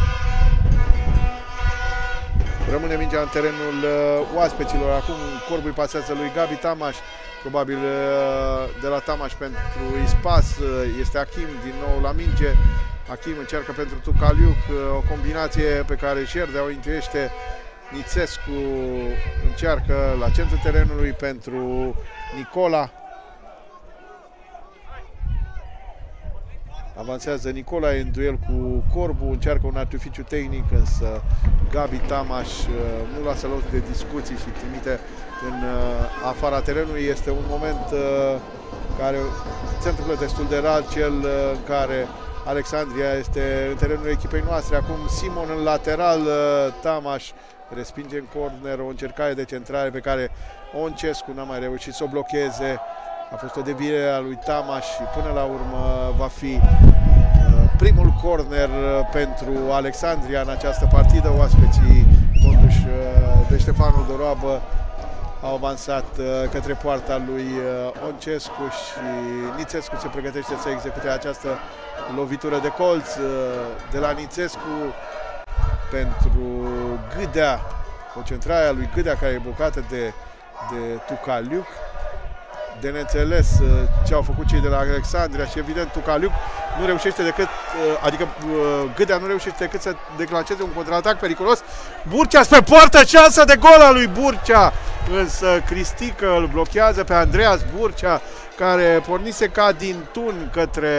Rămâne mingea în terenul oaspeților. Acum Corbu îi pasează lui Gabi Tamaș. Probabil de la Tamaș pentru Ispas. Este Achim din nou la minge. Achim încearcă pentru Tucaliuc. O combinație pe care Jerdea o intuiește. Nițescu încearcă la centrul terenului pentru Nicola. Avansează Nicolae în duel cu Corbu, încearcă un artificiu tehnic, însă Gabi Tamaș nu lasă loc de discuții și trimite în afara terenului. Este un moment care se întâmplă destul de rar, cel în care Alexandria este în terenul echipei noastre. Acum Simon în lateral, Tamaș respinge în corner o încercare de centrare pe care Oncescu n-a mai reușit să o blocheze. A fost o deviere a lui Tamaș și până la urmă va fi primul corner pentru Alexandria în această partidă. Oaspeții conduși de Ștefanu Doroabă au avansat către poarta lui Oncescu și Nițescu se pregătește să execute această lovitură de colț de la Nițescu pentru Gâdea. O centrare a lui Gâdea care e blocată de Tucaliuc. De neînțeles ce au făcut cei de la Alexandria și evident Tucaliuc nu reușește decât, adică Gâdea nu reușește decât să declanșeze un contraatac periculos. Burcea spre poartă, șansă de gol a lui Burcea, însă Cristică îl blochează pe Andreas Burcea, care pornise ca din tun către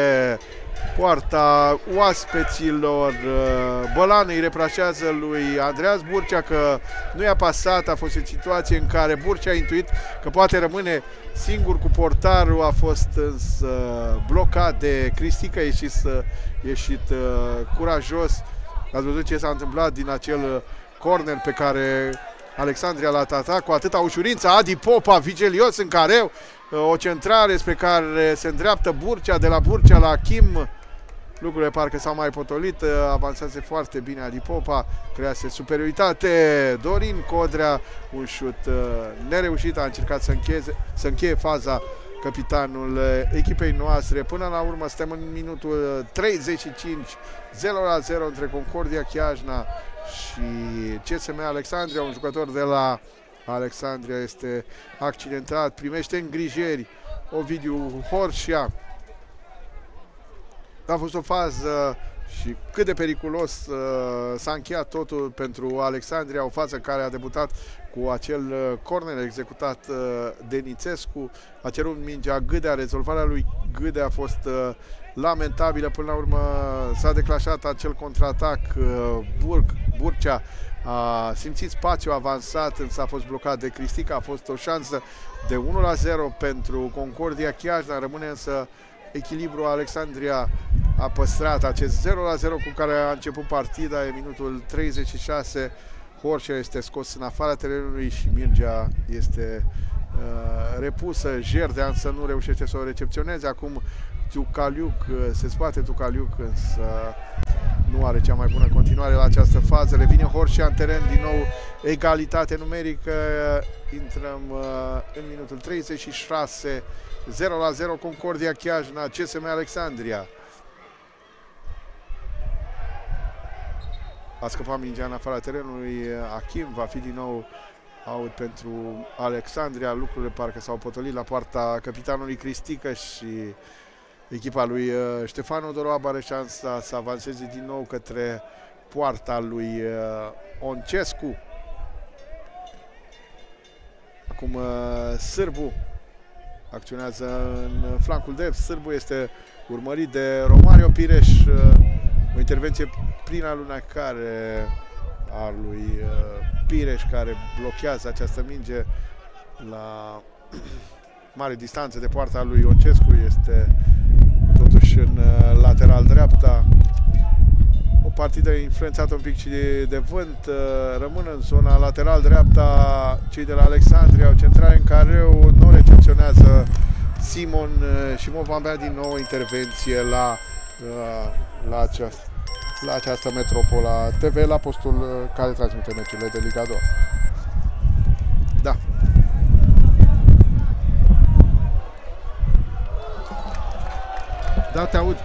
poarta oaspeților. Bălan îi reproșează lui Andreas Burcea că nu i-a pasat. A fost o situație în care Burcea a intuit că poate rămâne singur cu portarul, a fost însă blocat de Cristică, ieșit curajos. Ați văzut ce s-a întâmplat din acel corner pe care Alexandria l-a tratat cu atâta ușurință. Adi Popa, vigelios în careu, o centrare spre care se îndreaptă Burcea, de la Burcea la Achim. Lucrurile parcă s-au mai potolit, avansase foarte bine Adi Popa, crease superioritate. Dorin Codrea, un șut nereușit, a încercat să încheie faza capitanul echipei noastre. Până la urmă suntem în minutul 35, 0-0 între Concordia Chiajna și CSM Alexandria. Un jucător de la Alexandria este accidentat, primește îngrijiri, Ovidiu Horșia. A fost o fază și cât de periculos s-a încheiat totul pentru Alexandria, o fază care a debutat cu acel corner executat de Nițescu. A cerut mingea Gâdea, rezolvarea lui Gâdea a fost lamentabilă. Până la urmă s-a declanșat acel contraatac. Burcea a simțit spațiu avansat, însă a fost blocat de Cristică. A fost o șansă de 1-0 pentru Concordia Chiajna. Rămâne însă echilibru. Alexandria a păstrat acest 0-0 cu care a început partida. E minutul 36. Horșea este scos în afara terenului și mingea este repusă. Jerdea însă nu reușește să o recepționeze. Acum Tucaliuc, se spate Tucaliuc, însă nu are cea mai bună continuare la această fază. Revine Horșea în teren, din nou egalitate numerică. Intrăm în minutul 36. 0-0 Concordia Chiajna, CSM Alexandria. A scăpat mingea în afara terenului. Achim, va fi din nou out pentru Alexandria. Lucrurile parcă s-au potolit la poarta capitanului Cristică și echipa lui Ștefanu Doroabă are șansa să avanseze din nou către poarta lui Oncescu. Acum Sârbu acționează în flancul drept. Sârbu este urmărit de Romario Pireș. O intervenție prin alunecare a lui Pireș, care blochează această minge la mare distanță de poarta lui Oncescu. Este totuși în lateral dreapta. O partidă influențată un pic și de vânt. Rămân în zona lateral dreapta cei de la Alexandria. O centrare în careu, nu recepționează Simon și vom avea din nou intervenție la această Metropola TV, la postul care transmite meciurile de Liga 2. Da. Da, te aud.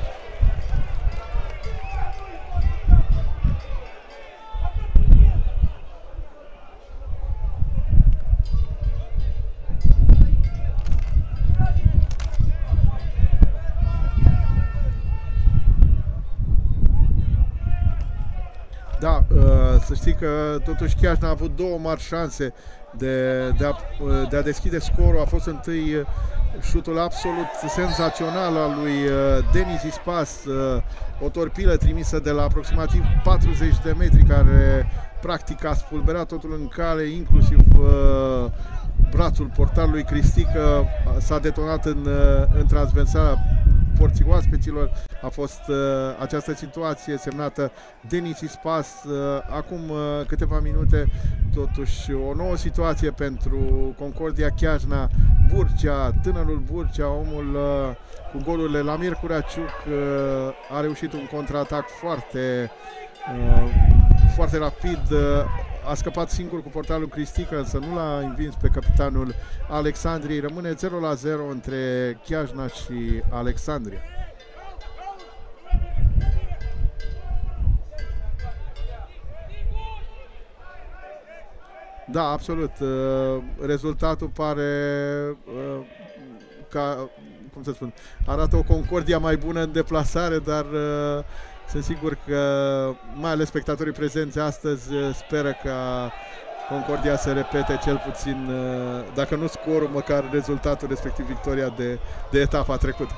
Da, Să știi că totuși Chiajna a avut două mari șanse de a deschide scorul. A fost întâi șutul absolut senzațional al lui Denis Ispas, o torpilă trimisă de la aproximativ 40 de metri, care practic a spulberat totul în cale, inclusiv brațul portarului Cristică. S-a detonat în transversala porții oaspeților. A fost această situație semnată Denis Ispas. Acum câteva minute, totuși, o nouă situație pentru Concordia Chiajna. Burcea, tânărul Burcea, omul cu golurile la Mir Curaciuc, a reușit un contraatac foarte rapid. A scăpat singur cu portarul Cristică, însă nu l-a învins pe capitanul Alexandriei. Rămâne 0-0 între Chiajna și Alexandria. Da, absolut. Rezultatul pare ca, cum să spun, arată o Concordia mai bună în deplasare, dar sunt sigur că mai ales spectatorii prezenți astăzi speră ca Concordia să repete cel puțin, dacă nu scorul, măcar rezultatul, respectiv victoria de etapa trecută.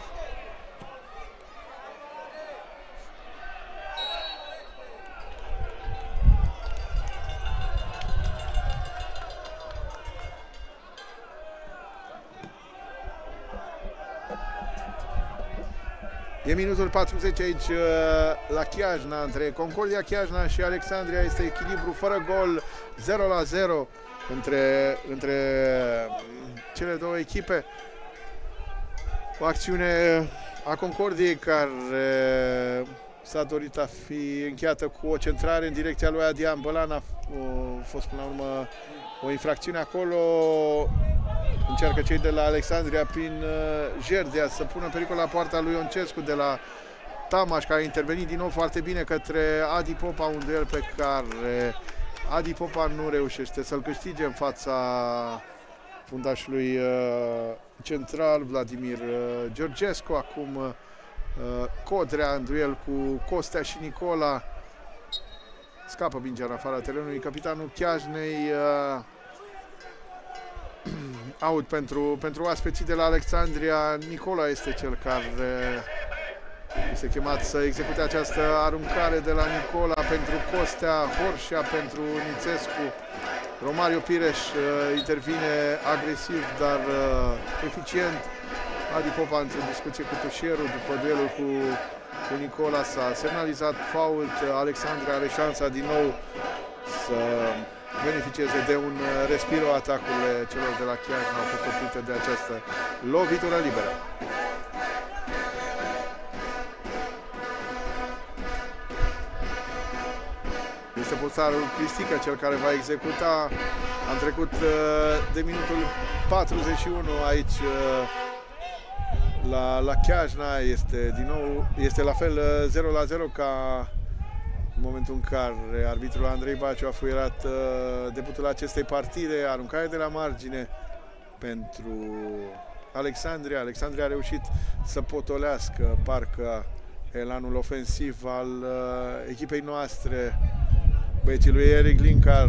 E minutul 40 aici la Chiajna, între Concordia Chiajna și Alexandria. Este echilibru fără gol, 0-0 între cele două echipe. O acțiune a Concordiei care s-a dorit a fi încheiată cu o centrare în direcția lui Adian Bălan. A fost până la urmă o infracțiune acolo. Încearcă cei de la Alexandria prin Jerdea să pună în pericol la poarta lui Ioncescu de la Tamaș, care a intervenit din nou foarte bine către Adi Popa, un duel pe care Adi Popa nu reușește să-l câștige în fața fundașului central Vladimir Georgescu. Acum Codrea în duel cu Costea și Nicola. Scapă mingea în afara terenului. Capitanul Chiajnei. Out pentru oaspeții de la Alexandria. Nicola este cel care este chemat să execute această aruncare de la Nicola pentru Costea, Horșa pentru Nițescu. Romario Pireș intervine agresiv, dar eficient. Adi Popa într-o discuție cu Tușierul după duelul cu Nicola. S-a semnalizat fault. Alexandria are șansa din nou să beneficieze de un respiro. Atacurile celor de la Chiajna au fost oprite de această lovitură liberă. Este portarul Cristică cel care va executa. Am trecut de minutul 41 aici la Chiajna. Este la fel 0-0 ca în momentul în care arbitrul Andrei Baciu a fuierat debutul acestei partide. Aruncare de la margine pentru Alexandria. Alexandria a reușit să potolească parcă elanul ofensiv al echipei noastre. Băieții lui Eric Linkar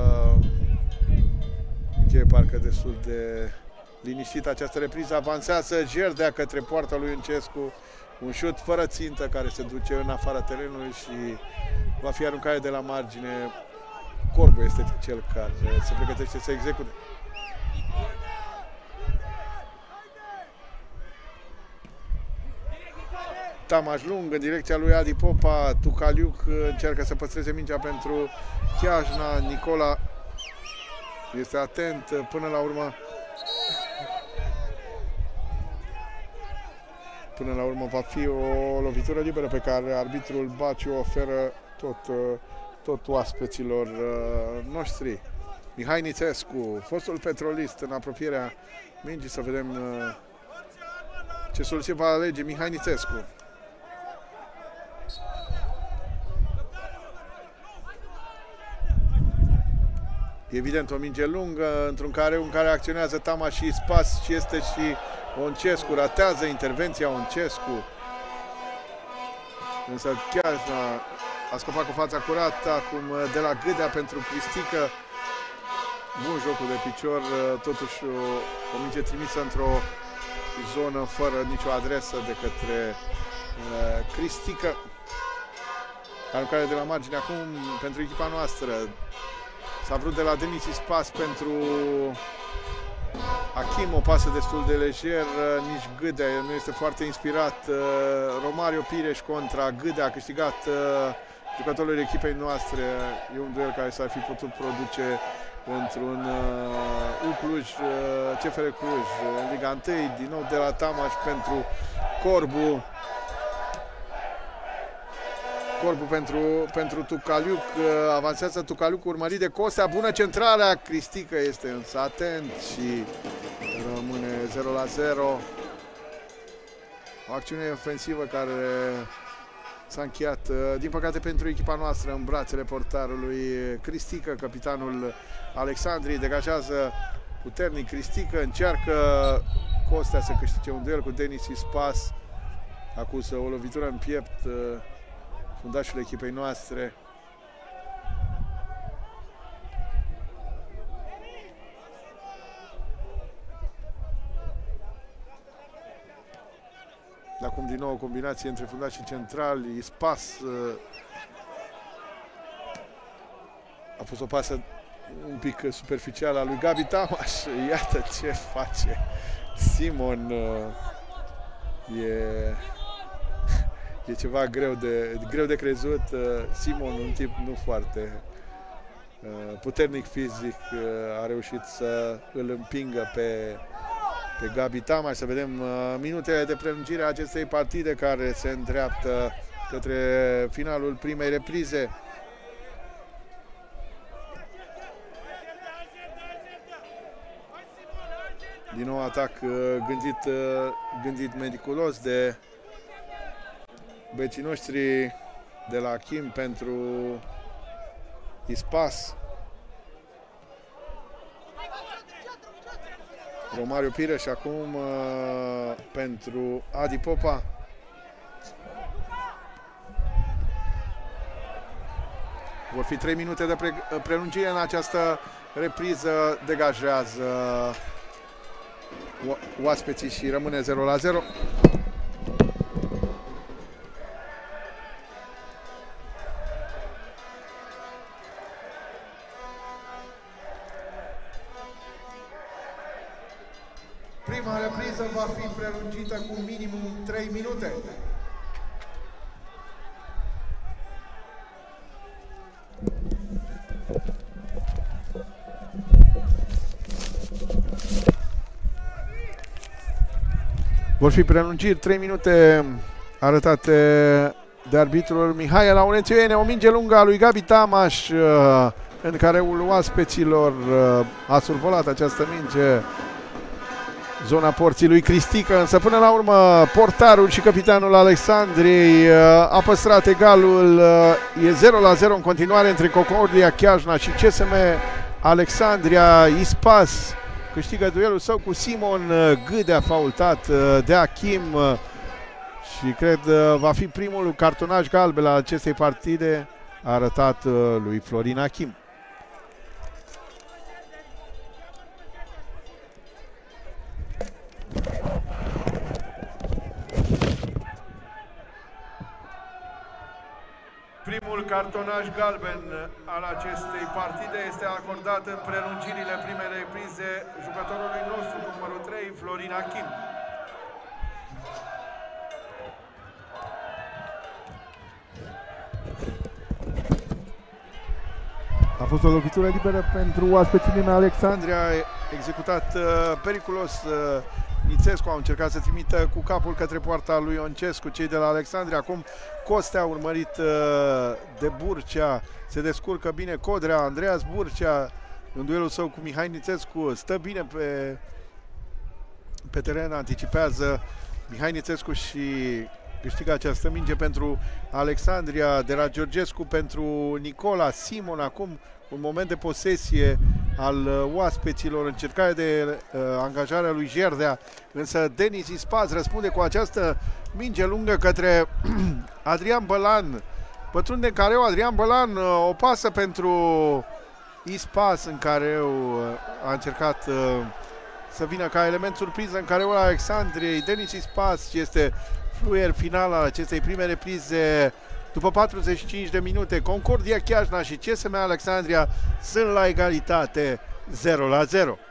încheie parcă destul de liniștit această repriză. Avansează Jerdea către poarta lui Ioncescu. Un șut fără țintă care se duce în afara terenului și va fi aruncare de la margine. Corbu este cel care se pregătește să execute. Tamaș lung în direcția lui Adi Popa. Tucaliuc încearcă să păstreze mingea pentru Chiajna. Nicola este atent până la urmă. Până la urmă va fi o lovitură liberă pe care arbitrul Baciu oferă tot oaspeților noștri. Mihai Nițescu, fostul petrolist, în apropierea mingii. Să vedem ce soluție va alege Mihai Nițescu. Evident o minge lungă, într-un care acționează Tamaș și Ispas și este și Oncescu. Ratează intervenția Oncescu. Însă Chiajna a scăpat cu fața curată. Acum de la Gâdea pentru Cristică. Bun jocul de picior, totuși o minge trimisă într-o zonă fără nicio adresă de către Cristică. Aruncare de la margine acum pentru echipa noastră. S-a vrut de la Denis Ispas pentru Achim, o pasă destul de lejer, nici Gâdea nu este foarte inspirat. Romario Pireș contra Gâdea a câștigat jucătorul echipei noastre. E un duel care s-ar fi putut produce într-un Cluj, CFR Cluj, în Liga 1, din nou de la Tamaș pentru Corbu. Corbu pentru Tucaliuc, avansează Tucaliuc urmărit de Costea, bună centrarea, Cristică este însă atent și rămâne 0-0. O acțiune ofensivă care s-a încheiat, din păcate pentru echipa noastră, în brațele portarului Cristică. Capitanul Alexandrii degajează puternic Cristică, încearcă Costea să câștige un duel cu Denis Ispas, acuză o lovitură în piept fundașul echipei noastre. Acum din nou o combinație între fundașii centrali. Ispas a fost o pasă un pic superficială a lui Gabi Tamaș. Iată ce face Simon. E ceva greu de crezut. Simon, un tip nu foarte puternic fizic, a reușit să îl împingă pe Gabi Tamaș. Să vedem minutele de prelungire a acestei partide care se îndreaptă către finalul primei reprize. Din nou atac gândit meticulos de băieții noștri de la Achim pentru Ispas. Romario Pireș acum pentru Adi Popa. Vor fi 3 minute de prelungire în această repriză. Degajează oaspeții și rămâne 0-0. Prima repriză va fi prelungită cu minimum 3 minute. Vor fi prelungiri 3 minute arătate de arbitrul Mihai Laurențiu. O minge lungă a lui Gabi Tamaș în careul oaspeților. A survolat această minge zona porții lui Cristică, însă până la urmă portarul și capitanul Alexandriei a păstrat egalul. E 0-0 în continuare între Concordia Chiajna și CSM Alexandria. Ispas câștigă duelul său cu Simon. Gâdea faultat de Achim și cred va fi primul cartonaj galben la acestei partide arătat lui Florin Achim. Primul cartonaj galben al acestei partide este acordat în prelungirile primei reprize jucătorului nostru cu numărul 3, Florin Achim. A fost o lovitură liberă pentru oaspeții din Alexandria, executat periculos. Nițescu a încercat să trimită cu capul către poarta lui Ioncescu, cei de la Alexandria. Acum Costea urmărit de Burcea, se descurcă bine Codrea. Andreas Burcea în duelul său cu Mihai Nițescu stă bine pe teren, anticipează Mihai Nițescu și câștigă această minge pentru Alexandria. De la Georgescu pentru Nicola. Simon acum un moment de posesie al oaspeților, încercare de angajare a lui Jerdea, însă Denis Ispas răspunde cu această minge lungă către Adrian Bălan. Pătrunde în careu Adrian Bălan, o pasă pentru Ispas în careu, a încercat să vină ca element surpriză în careul Alexandriei. Denis Ispas este fluier final al acestei prime reprize după 45 de minute. Concordia Chiajna și CSM Alexandria sunt la egalitate 0-0.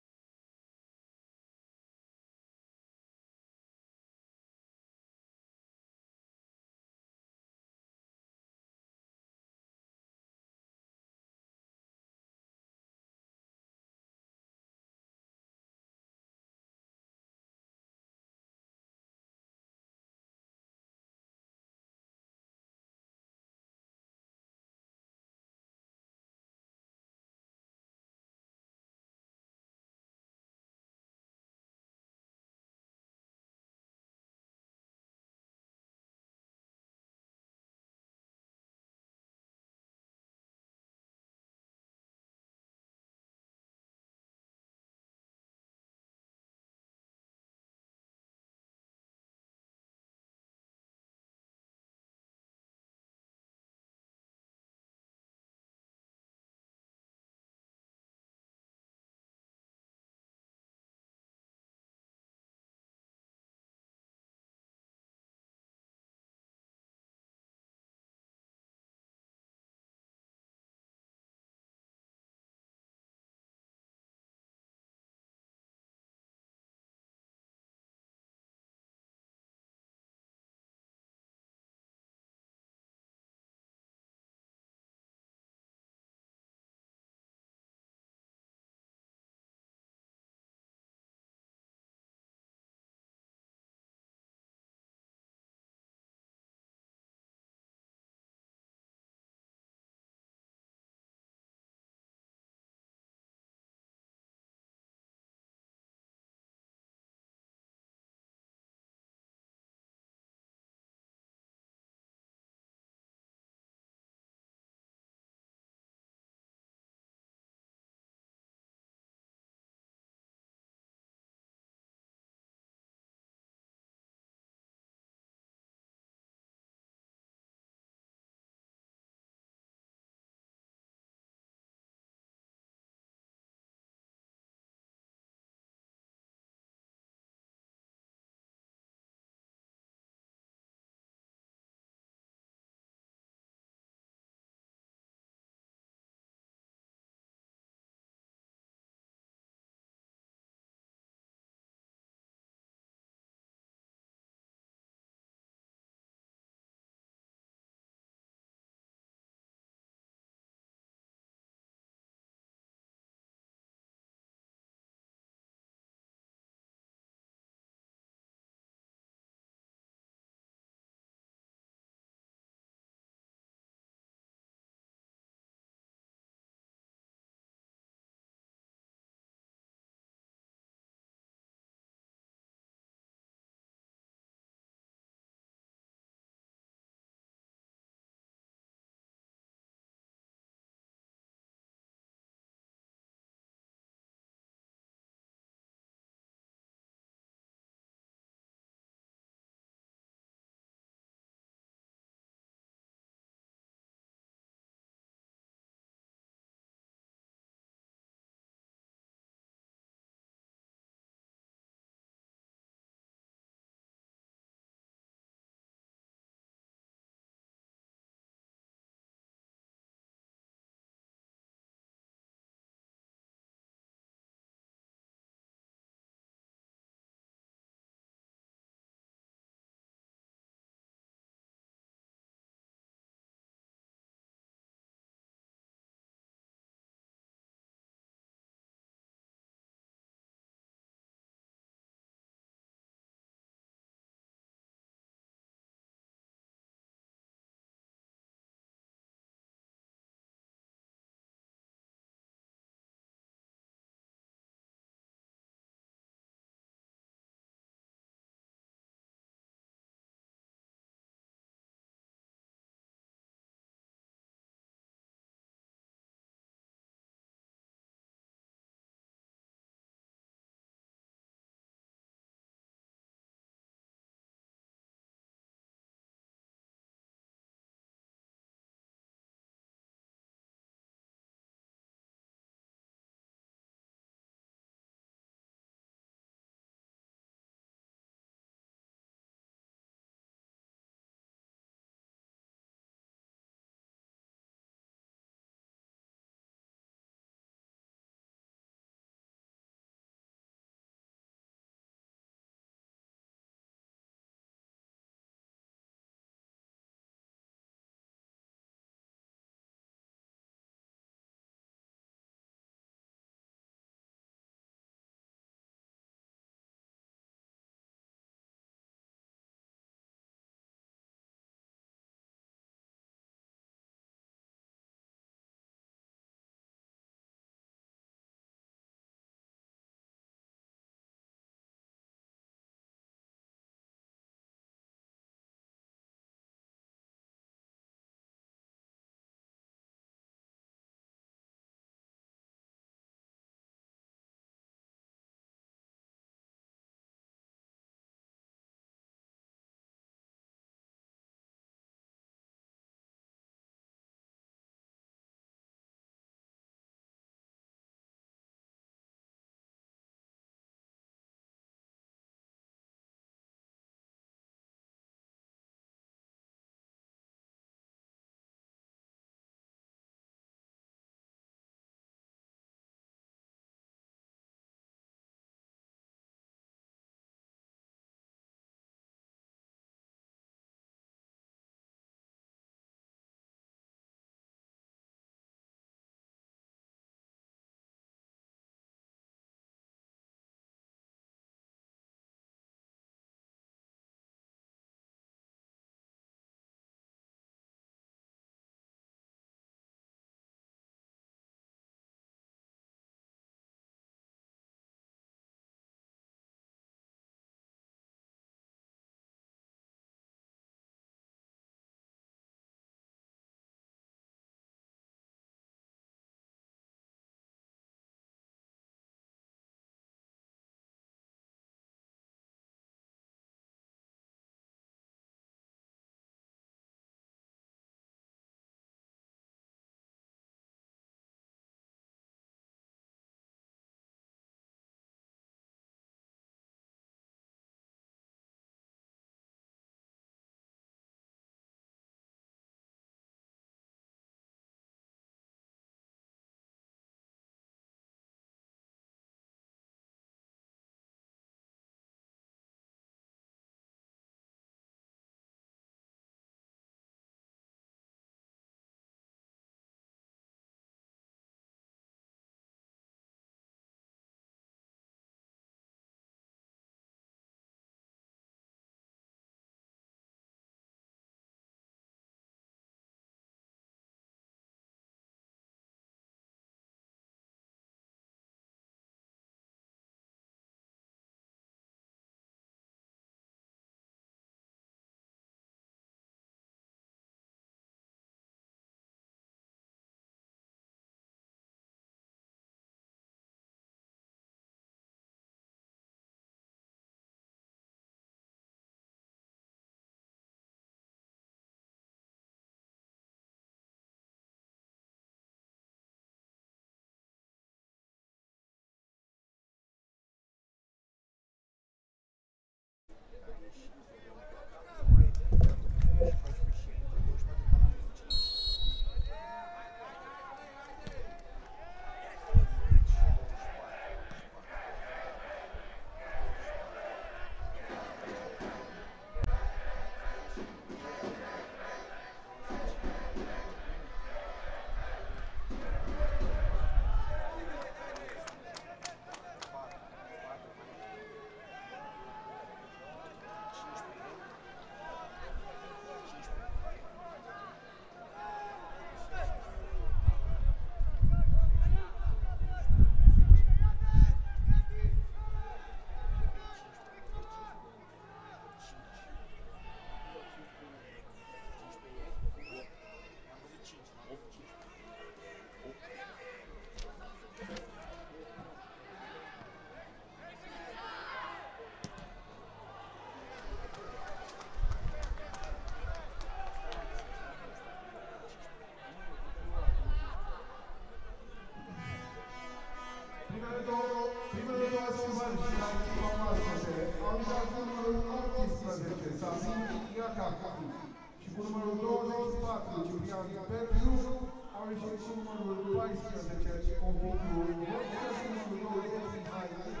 Primele două schimbări și la echipa noastră au intrat cu numărul 18, Sabin Iacacu, și cu numărul 24, Ciprian Bergiu, au ieșit cu numărul 14, Ovidiu Vodea, și numărul 20, Mihai Gâdea.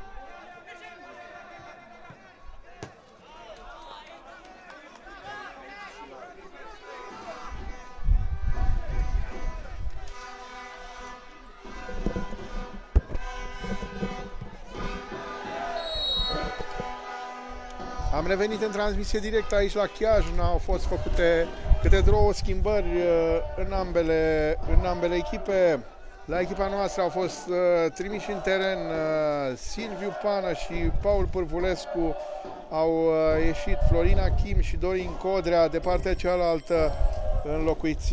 Am revenit în transmisie directă aici la Chiajna, au fost făcute câte două schimbări în ambele echipe. La echipa noastră au fost trimiși în teren Silviu Pana și Paul Pârvulescu, au ieșit Florina Chim și Dorin Codrea, de partea cealaltă înlocuiți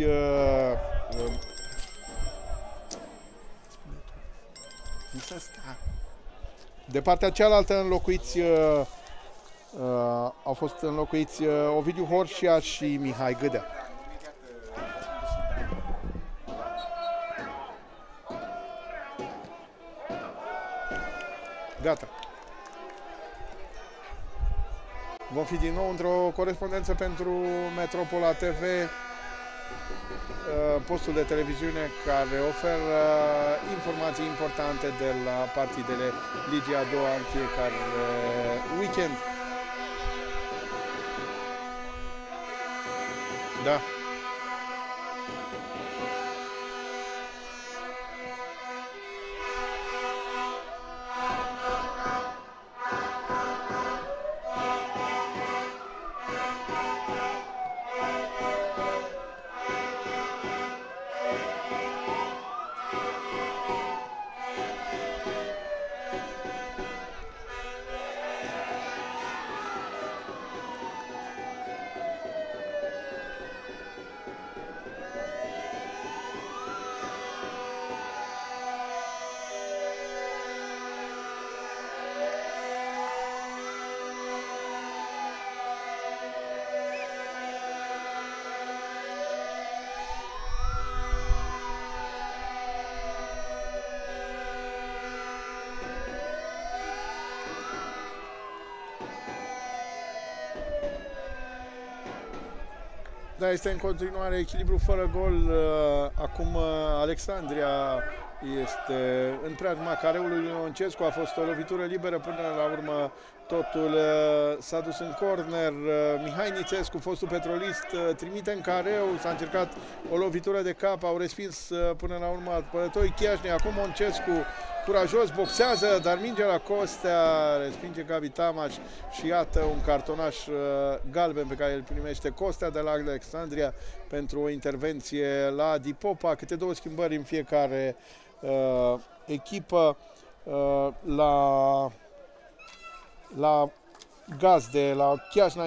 de partea cealaltă înlocuiți au fost înlocuiți Ovidiu Horșia și Mihai Gâdea. Gata. Vom fi din nou într-o corespondență pentru Metropola TV, postul de televiziune care oferă informații importante de la partidele Ligii a doua în fiecare weekend. Da. Da, este în continuare echilibru fără gol. Acum Alexandria este în preajma careului lui Ioncescu. A fost o lovitură liberă, până la urmă totul s-a dus în corner. Mihai Nițescu, fostul Petrolist, trimite în careu. S-a încercat o lovitură de cap, au respins până la urmă apărătorii Chiajnei. Acum Ioncescu curajos boxează, dar mingea la Costea, respinge Gabi Tamaș și iată un cartonaș galben pe care îl primește Costea de la Alexandria pentru o intervenție la Dipopa. Câte două schimbări în fiecare echipă. La Gazde, la Chiajna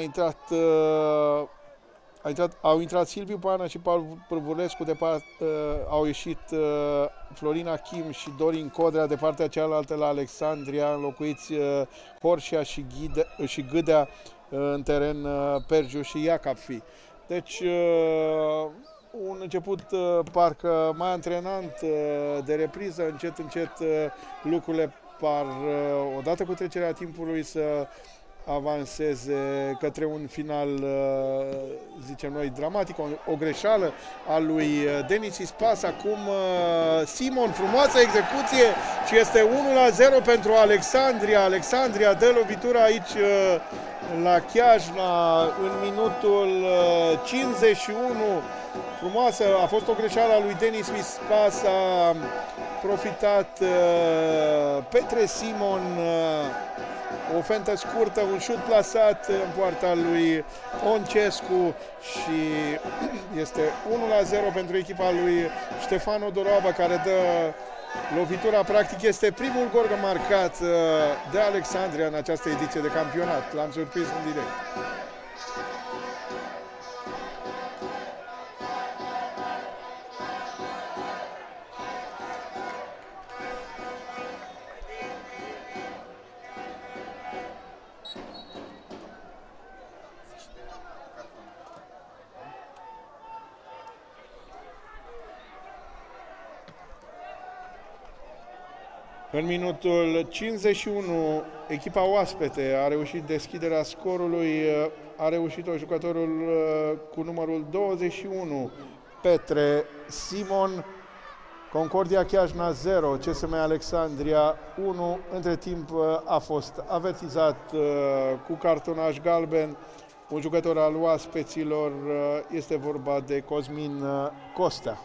au intrat Silviu Pana și Paul Pârvulescu, au ieșit Florina Chim și Dorin Codrea, de partea cealaltă la Alexandria, înlocuiți Horșia și Gâdea, în teren Pergiu și Iacapfi. Deci un început parcă mai antrenant de repriză, încet lucrurile par, odată cu trecerea timpului, să avanseze către un final, zicem noi, dramatic, o greșeală a lui Denis Ispas. Acum Simon, frumoasă execuție și este 1-0 pentru Alexandria. Alexandria dă lovitura aici la Chiajna în minutul 51. Frumoasă, a fost o greșeală a lui Denis Ispas, a profitat Petre Simon, o fentă scurtă, un șut plasat în poarta lui Oncescu și este 1-0 pentru echipa lui Ștefan Odoroaba, care dă lovitura. Practic este primul gol marcat de Alexandria în această ediție de campionat. L-am surprins în direct. În minutul 51, echipa oaspete a reușit deschiderea scorului, a reușit-o jucătorul cu numărul 21, Petre Simon. Concordia Chiajna 0, CSM Alexandria 1. Între timp a fost avertizat cu cartonaj galben un jucător al oaspeților, este vorba de Cosmin Costea.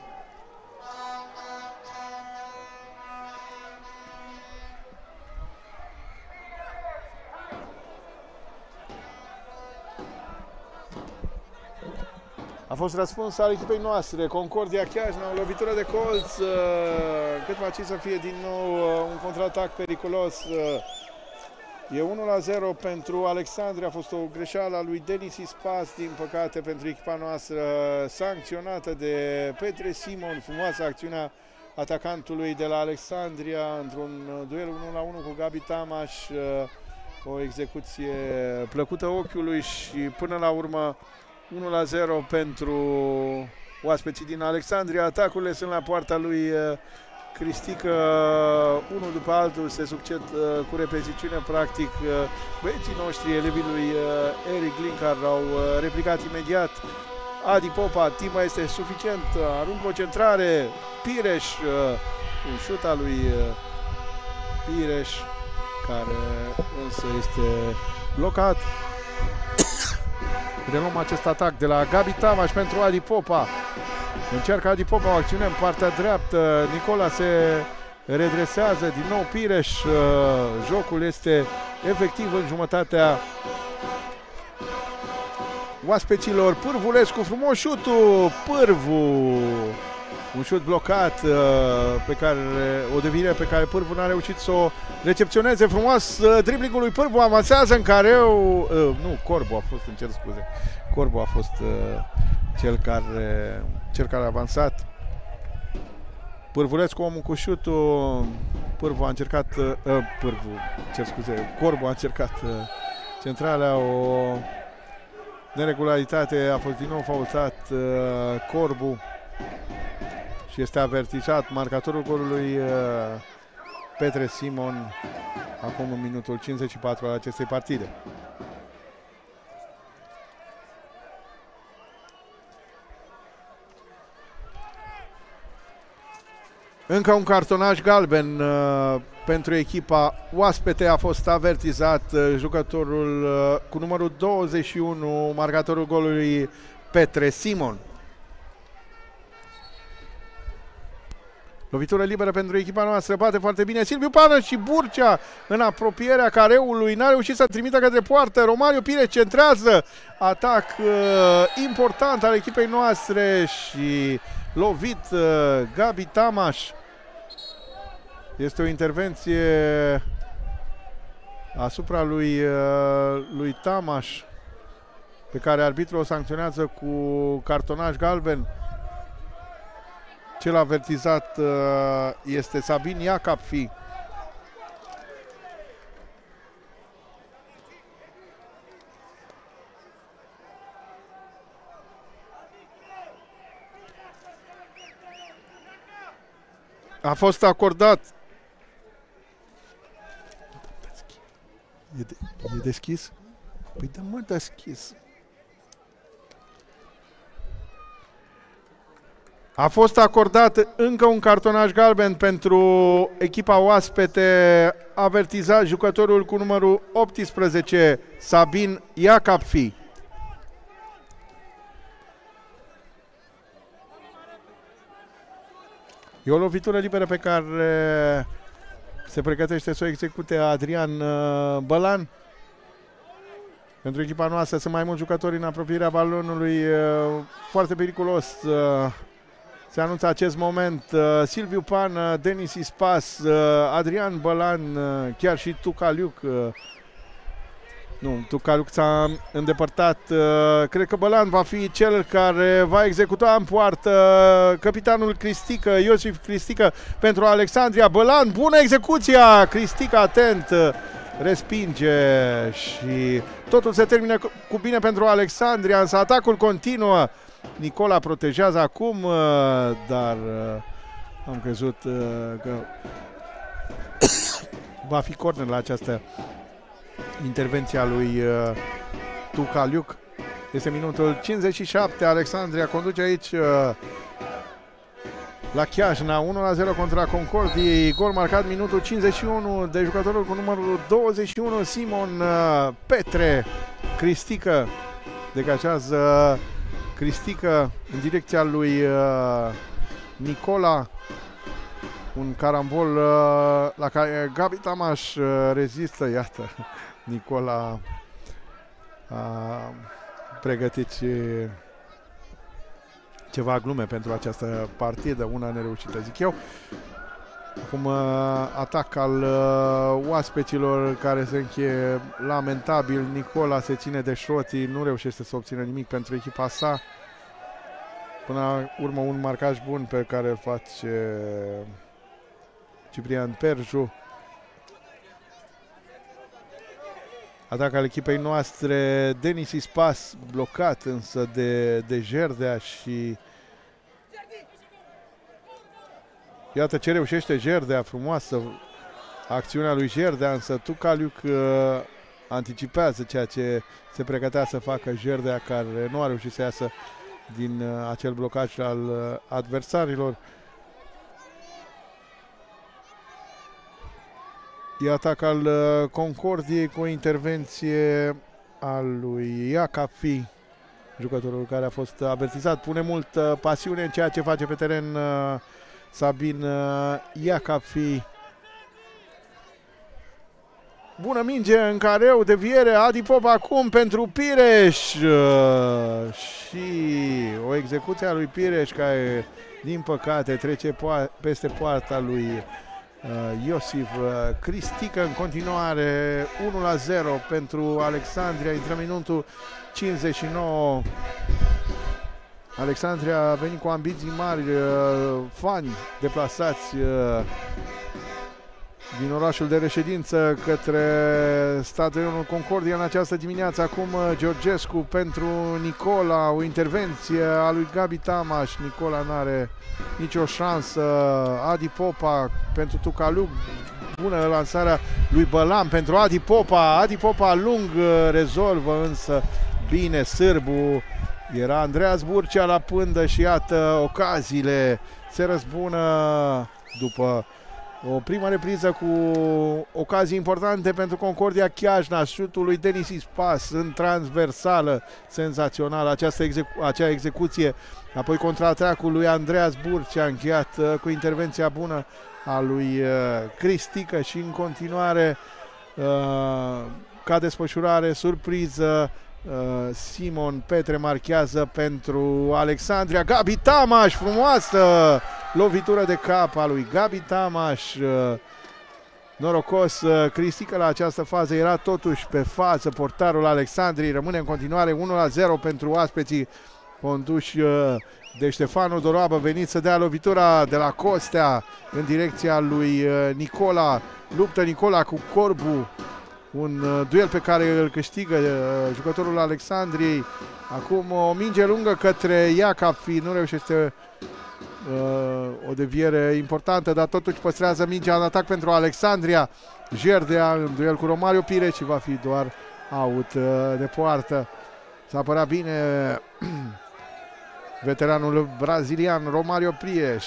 A fost răspuns al echipei noastre, Concordia Chiajna, o lovitură de colț, cât mai să fie din nou un contraatac periculos. E 1-0 pentru Alexandria, a fost o greșeală a lui Denis Ispas, din păcate pentru echipa noastră, sancționată de Petre Simon, frumoasă acțiunea atacantului de la Alexandria într-un duel 1-1 cu Gabi Tamaș, o execuție plăcută ochiului și până la urmă 1-0 pentru oaspeții din Alexandria. Atacurile sunt la poarta lui Cristică, unul după altul se succed cu repeziciune, practic băieții noștri, elevii lui Eric Linkar, au replicat imediat. Adi Popa, timp este suficient, aruncă o centrare, Pireș, un șut al lui Pireș, care însă este blocat. Reluăm acest atac de la Gabi Tamaș pentru Adi Popa. Încearcă Adi Popa o acțiune în partea dreaptă. Nicola se redresează. Din nou Pireș. Jocul este efectiv în jumătatea oaspeților. Pârvulescu, frumos șutul. Pârvu. Un șut blocat pe care o devinire pe care Pârvu n-a reușit să o recepționeze. Frumos driblingul lui Pârvu, avansează în careu. Nu, Corbu a fost, îmi cer scuze. Corbu a fost cel care a avansat. Pârvulescu, omul cu șutul. Pârvu a încercat Corbu a încercat centrala, o neregularitate, a fost din nou faultat Corbu și este avertizat marcatorul golului Petre Simon acum în minutul 54 al acestei partide. Încă un cartonaj galben pentru echipa oaspete, a fost avertizat jucătorul cu numărul 21, marcatorul golului Petre Simon. Lovitură liberă pentru echipa noastră, bate foarte bine Silviu Pană și Burcea în apropierea careului, n-a reușit să trimită către poartă. Romario Pire centrează, atac important al echipei noastre și lovit Gabi Tamaș. Este o intervenție asupra lui Tamaș, pe care arbitrul o sancționează cu cartonaj galben. Cel avertizat este Sabin Iacapfi. A fost acordat. E deschis? Păi dă-mă deschis. A fost acordat încă un cartonaj galben pentru echipa oaspete, avertizat jucătorul cu numărul 18, Sabin Iacapfi. E o lovitură liberă pe care se pregătește să o execute Adrian Bălan. Pentru echipa noastră sunt mai mulți jucători în apropierea balonului, foarte periculos. Se anunță acest moment Silviu Pan, Denis Ispas, Adrian Bălan, chiar și Tucaliuc. Nu, Tucaliuc s-a îndepărtat. Cred că Bălan va fi cel care va executa în poartă capitanul Cristică, Iosif Cristică pentru Alexandria. Bălan, bună execuția! Cristică atent, respinge și totul se termină cu bine pentru Alexandria, însă atacul continuă. Nicola protejează acum, dar am crezut că va fi corner la această intervenție a lui Tucaliuc. Este minutul 57, Alexandria conduce aici la Chiajna, 1-0 contra Concordiei, gol marcat minutul 51 de jucătorul cu numărul 21, Simon Petre. Cristică, degajează Cristică în direcția lui Nicola, un carambol la care Gabi Tamaș rezistă, iată, Nicola a pregătit ceva glume pentru această partidă, una nereușită, zic eu. Acum atac al oaspeților care se încheie lamentabil. Nicola se ține de șotii, nu reușește să obțină nimic pentru echipa sa. Până la urmă un marcaj bun pe care îl face Ciprian Perju. Atac al echipei noastre, Denis Ispas blocat însă de Jerdea și iată ce reușește Jerdea, frumoasă acțiunea lui Jerdea, însă Tucaliuc anticipează ceea ce se pregătea să facă Jerdea, care nu a reușit să iasă din acel blocaj al adversarilor. E atac al Concordiei cu o intervenție a lui Iacafi, jucătorul care a fost avertizat. Pune multă pasiune în ceea ce face pe teren Sabin Iacafi. Bună minge în careu, deviere, Adi Pop acum pentru Pireș și o execuție a lui Pireș care din păcate trece peste poarta lui Iosif Cristică. În continuare 1-0 pentru Alexandria, intră minutul 59. Alexandria a venit cu ambiții mari, fani deplasați din orașul de reședință către stadionul Concordia în această dimineață. Acum Georgescu pentru Nicola, o intervenție a lui Gabi Tamaș. Nicola n-are nicio șansă. Adi Popa pentru Tucaliuc, bună lansarea lui Bălan pentru Adi Popa. Adi Popa lung rezolvă însă bine sârbu. Era Andreas Burcea la pândă și iată ocaziile se răzbună după o primă repriză cu ocazii importante pentru Concordia Chiajna. Șutul lui Denis Ispas în transversală, senzațional acea execuție. Apoi contraatacul lui Andreas Burcea, încheiat cu intervenția bună a lui Cristică și în continuare ca desfășurare surpriză. Simon Petre marchează pentru Alexandria. Gabi Tamaș, frumoasă lovitură de cap a lui Gabi Tamaș. Norocos Cristică la această fază, era totuși pe față portarul Alexandriei. Rămâne în continuare 1-0 pentru oaspeții conduși de Ștefanu Doroabă, venit să dea lovitura de la Costea în direcția lui Nicola. Luptă Nicola cu Corbu, un duel pe care îl câștigă jucătorul Alexandriei. Acum o minge lungă către Iacafi, nu reușește o deviere importantă, dar totuși păstrează mingea în atac pentru Alexandria. Jerdea în duel cu Romario Pireș și va fi doar out de poartă. S-a apărat bine veteranul brazilian Romario Pireș,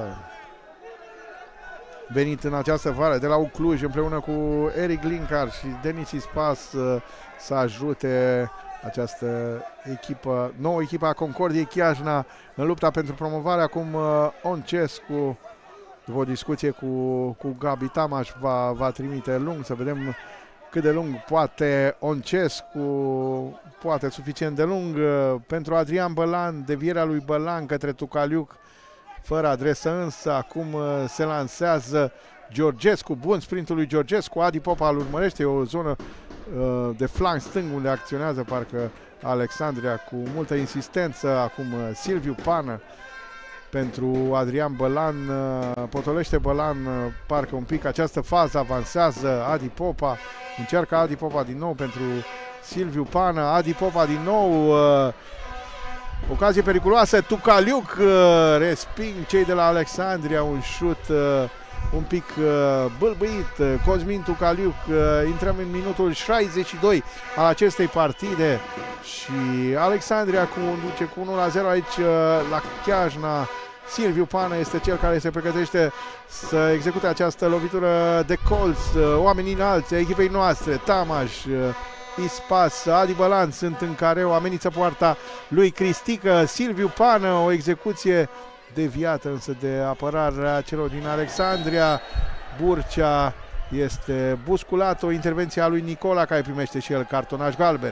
venit în această vară de la Ucluj împreună cu Eric Linkar și Denis Ispas să ajute această echipă, nouă echipă a Concordiei Chiajna în lupta pentru promovare. Acum Oncescu, după o discuție cu Gabi Tamaș, va trimite lung, să vedem cât de lung poate Oncescu, poate suficient de lung pentru Adrian Bălan, devierea lui Bălan către Tucaliuc, fără adresă însă. Acum se lansează Georgescu, bun sprintul lui Georgescu, Adi Popa îl urmărește, o zonă de flanc stâng unde acționează parcă Alexandria cu multă insistență. Acum Silviu Pană pentru Adrian Bălan, potolește Bălan parcă un pic această fază, avansează Adi Popa, încearcă Adi Popa din nou pentru Silviu Pană, Adi Popa din nou, ocazie periculoasă, Tucaliuc resping cei de la Alexandria, un șut un pic bâlbâit. Cosmin Tucaliuc, intrăm în minutul 62 al acestei partide și Alexandria conduce cu 1-0 aici la Chiajna. Silviu Pană este cel care se pregătește să execute această lovitură de colț. Oamenii înalți ai echipei noastre, Tamaș, Ispas, Adi Bălan sunt în careu, amenință poarta lui Cristică. Silviu Pană, o execuție deviată însă de apărarea celor din Alexandria. Burcea este busculat, o intervenție a lui Nicola care primește și el cartonaș galben.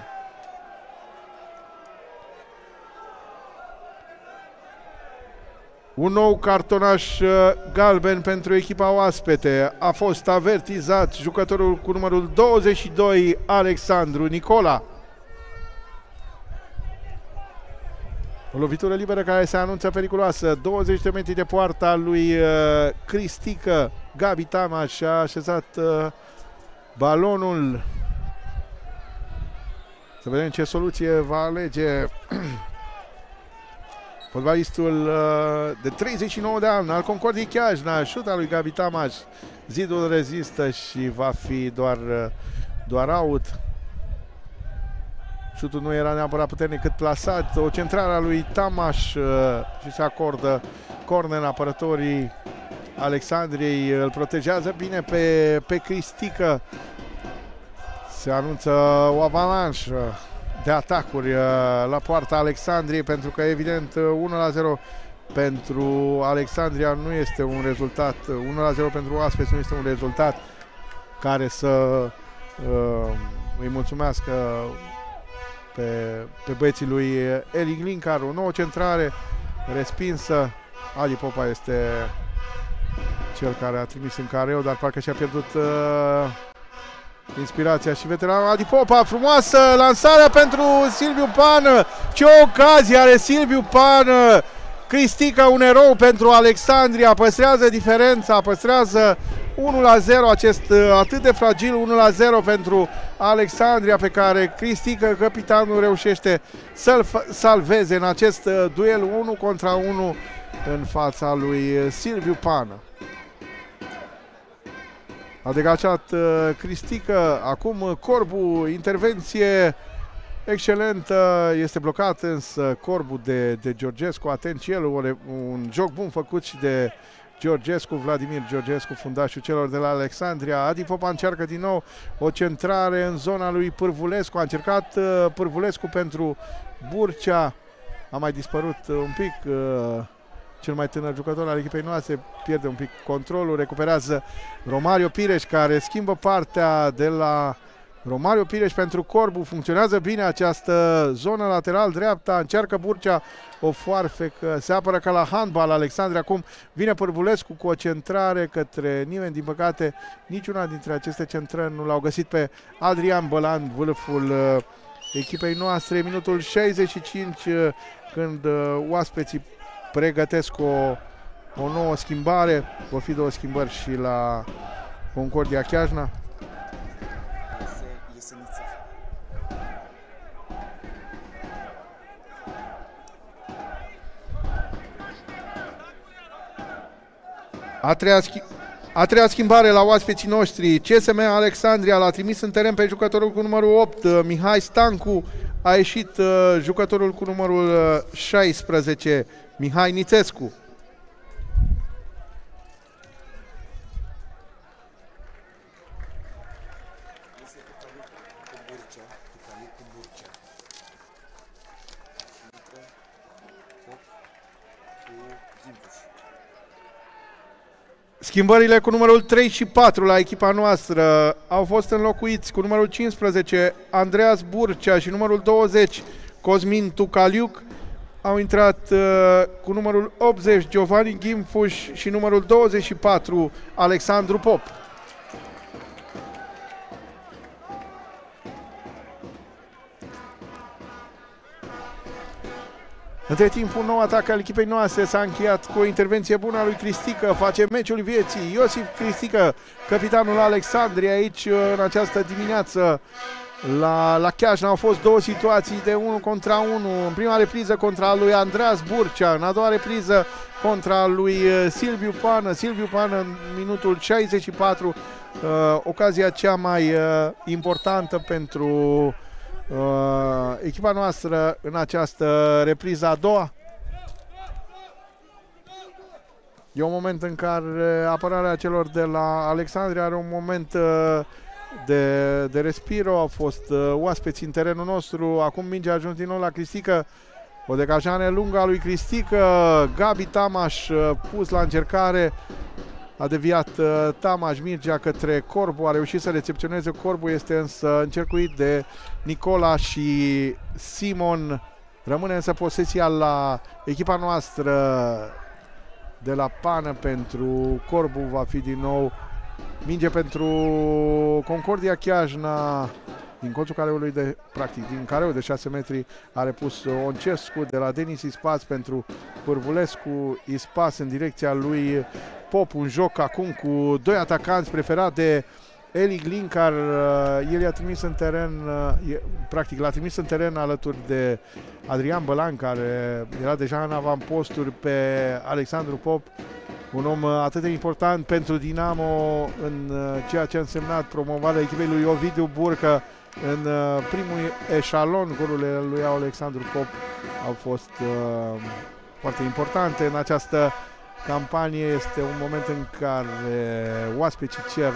Un nou cartonaș galben pentru echipa oaspete. A fost avertizat jucătorul cu numărul 22, Alexandru Nicola. O lovitură liberă care se anunță periculoasă. 20 de metri de poarta lui Cristică. Gabi Tamaș a așezat balonul. Să vedem ce soluție va alege fotbalistul de 39 de ani al Concordiei Chiajna. Șuta lui Gabi Tamaș. Zidul rezistă și va fi doar out. Șutul nu era neapărat puternic cât plasat. O centrare a lui Tamaș și se acordă corner. Apărătorii Alexandriei îl protejează bine pe Cristică. Se anunță o avalanșă de atacuri la poarta Alexandriei, pentru că evident 1-0 pentru Alexandria nu este un rezultat, 1-0 pentru oaspeți nu este un rezultat care să îi mulțumească pe băieții lui Eli Glincar. O nouă centrare respinsă. Adi Popa este cel care a trimis în careu, dar parcă și-a pierdut inspirația și veteranul Adi Popa. Frumoasă lansarea pentru Silviu Pană. Ce ocazie are Silviu Pană! Cristică, un erou pentru Alexandria, păstrează diferența, păstrează 1-0, acest atât de fragil 1-0 pentru Alexandria, pe care Cristică, capitanul, reușește să-l salveze în acest duel 1 contra 1 în fața lui Silviu Pană. A degajat Cristică, acum Corbu, intervenție excelentă, este blocat însă Corbu de Georgescu. Atent și el, un joc bun făcut și de Georgescu, Vladimir Georgescu, fundașul celor de la Alexandria. Adi Popa încearcă din nou o centrare în zona lui Pârvulescu. A încercat Pârvulescu pentru Burcea, a mai dispărut un pic cel mai tânăr jucător al echipei noastre, pierde un pic controlul, recuperează Romario Pireș, care schimbă partea de la Romario Pireș pentru Corbu. Funcționează bine această zonă lateral dreapta, încearcă Burcea o foarfecă, se apără ca la handbal Alexandria. Acum vine Pârvulescu cu o centrare către nimeni, din păcate niciuna dintre aceste centrări nu l-au găsit pe Adrian Bălan, vârful echipei noastre. Minutul 65, când oaspeții pregătesc o nouă schimbare. Vor fi două schimbări și la Concordia Chiajna. A treia schimbare la oaspeții noștri. CSM Alexandria l-a trimis în teren pe jucătorul cu numărul 8, Mihai Stancu. A ieșit jucătorul cu numărul 16, Mihai Nițescu. Schimbările cu numărul 3 și 4 la echipa noastră au fost înlocuiți cu numărul 15, Andreas Burcea, și numărul 20, Cosmin Tucaliuc. Au intrat cu numărul 80, Giovanni Ghimfuș, și numărul 24, Alexandru Pop. Între timp, un nou atac al echipei noastre s-a încheiat cu o intervenție bună a lui Cristică. Face meciul vieții. Iosif Cristică, capitanul Alexandriei, aici în această dimineață La Chiajna au fost două situații de 1 contra 1. În prima repriză contra lui Andreas Burcea, în a doua repriză contra lui Silviu Pană. Silviu Pană în minutul 64, ocazia cea mai importantă pentru echipa noastră în această repriză a doua. E un moment în care apărarea celor de la Alexandria are un moment de respiro. Au fost oaspeți în terenul nostru. Acum mingea a ajuns din nou la Cristică. O degajare lungă a lui Cristică. Gabi Tamaș pus la încercare. A deviat Tamaș Mircea către Corbu. A reușit să recepționeze Corbu. Este însă încercuit de Nicola și Simon. Rămâne însă posesia la echipa noastră de la Pană pentru Corbu. Va fi din nou minge pentru Concordia Chiajna din colțul careului de, practic, din careul de 6 metri a repus Oncescu de la Denis Ispas pentru Pârvulescu. Ispas în direcția lui Pop, un joc acum cu doi atacanți preferat de Eli Glincar. El i-a trimis în teren, practic l-a trimis în teren alături de Adrian Bălan, care era deja în avamposturi, pe Alexandru Pop. Un om atât de important pentru Dinamo în ceea ce a însemnat promovarea echipei lui Ovidiu Burcă în primul eșalon. Golurile lui Alexandru Pop au fost foarte importante în această campanie. Este un moment în care oaspeții cer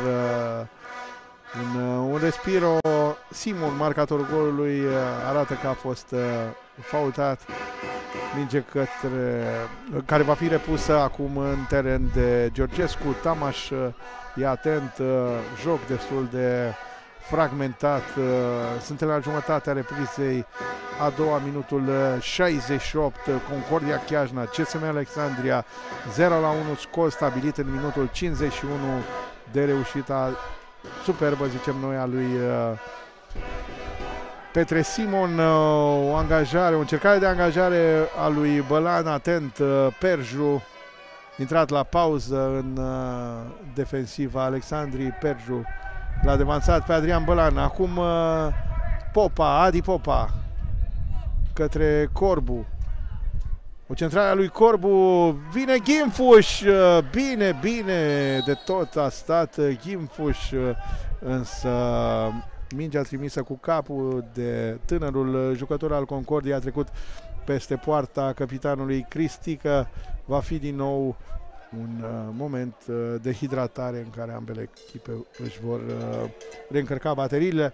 un respiro. Simon, marcatorul golului, arată că a fost faultat. Minge care va fi repusă acum în teren de Georgescu. Tamaș e atent, joc destul de fragmentat. Suntem la jumătatea reprizei a doua, minutul 68. Concordia Chiajna, CSM Alexandria 0-1, scor stabilit în minutul 51 de reușita superbă, zicem noi, a lui Petre Simon. O angajare, o încercare de angajare a lui Bălan, atent, Perju, intrat la pauză în defensiva Alexandrii. Perju l-a devansat pe Adrian Bălan. Acum Popa, Adi Popa către Corbu. O centrare a lui Corbu, vine Ghimfuș, bine de tot a stat Ghimfuș, însă mingea trimisă cu capul de tânărul jucător al Concordia a trecut peste poarta capitanului Cristică. Va fi din nou un moment de hidratare în care ambele echipe își vor reîncărca bateriile.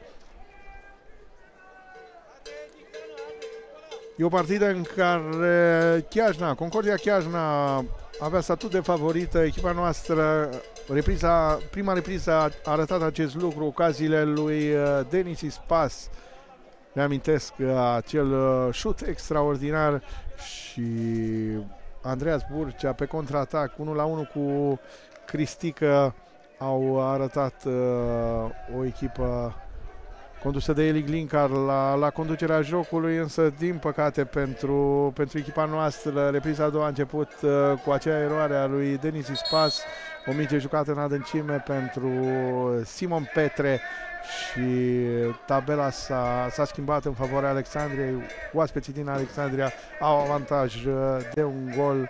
E o partidă în care Concordia Chiajna avea statut de favorită. Echipa noastră, prima repriză a arătat acest lucru. Ocaziile lui Denis Ispas, reamintesc acel șut extraordinar, și Andreas Burcea pe contraatac 1-1 cu Cristică au arătat o echipă condusă de Eli Glincar la conducerea jocului, însă din păcate pentru echipa noastră repriza a doua a început cu acea eroare a lui Denis Ispas, o minge jucată în adâncime pentru Simon Petre și tabela s-a schimbat în favoarea Alexandriei. Oaspeții din Alexandria au avantaj de un gol,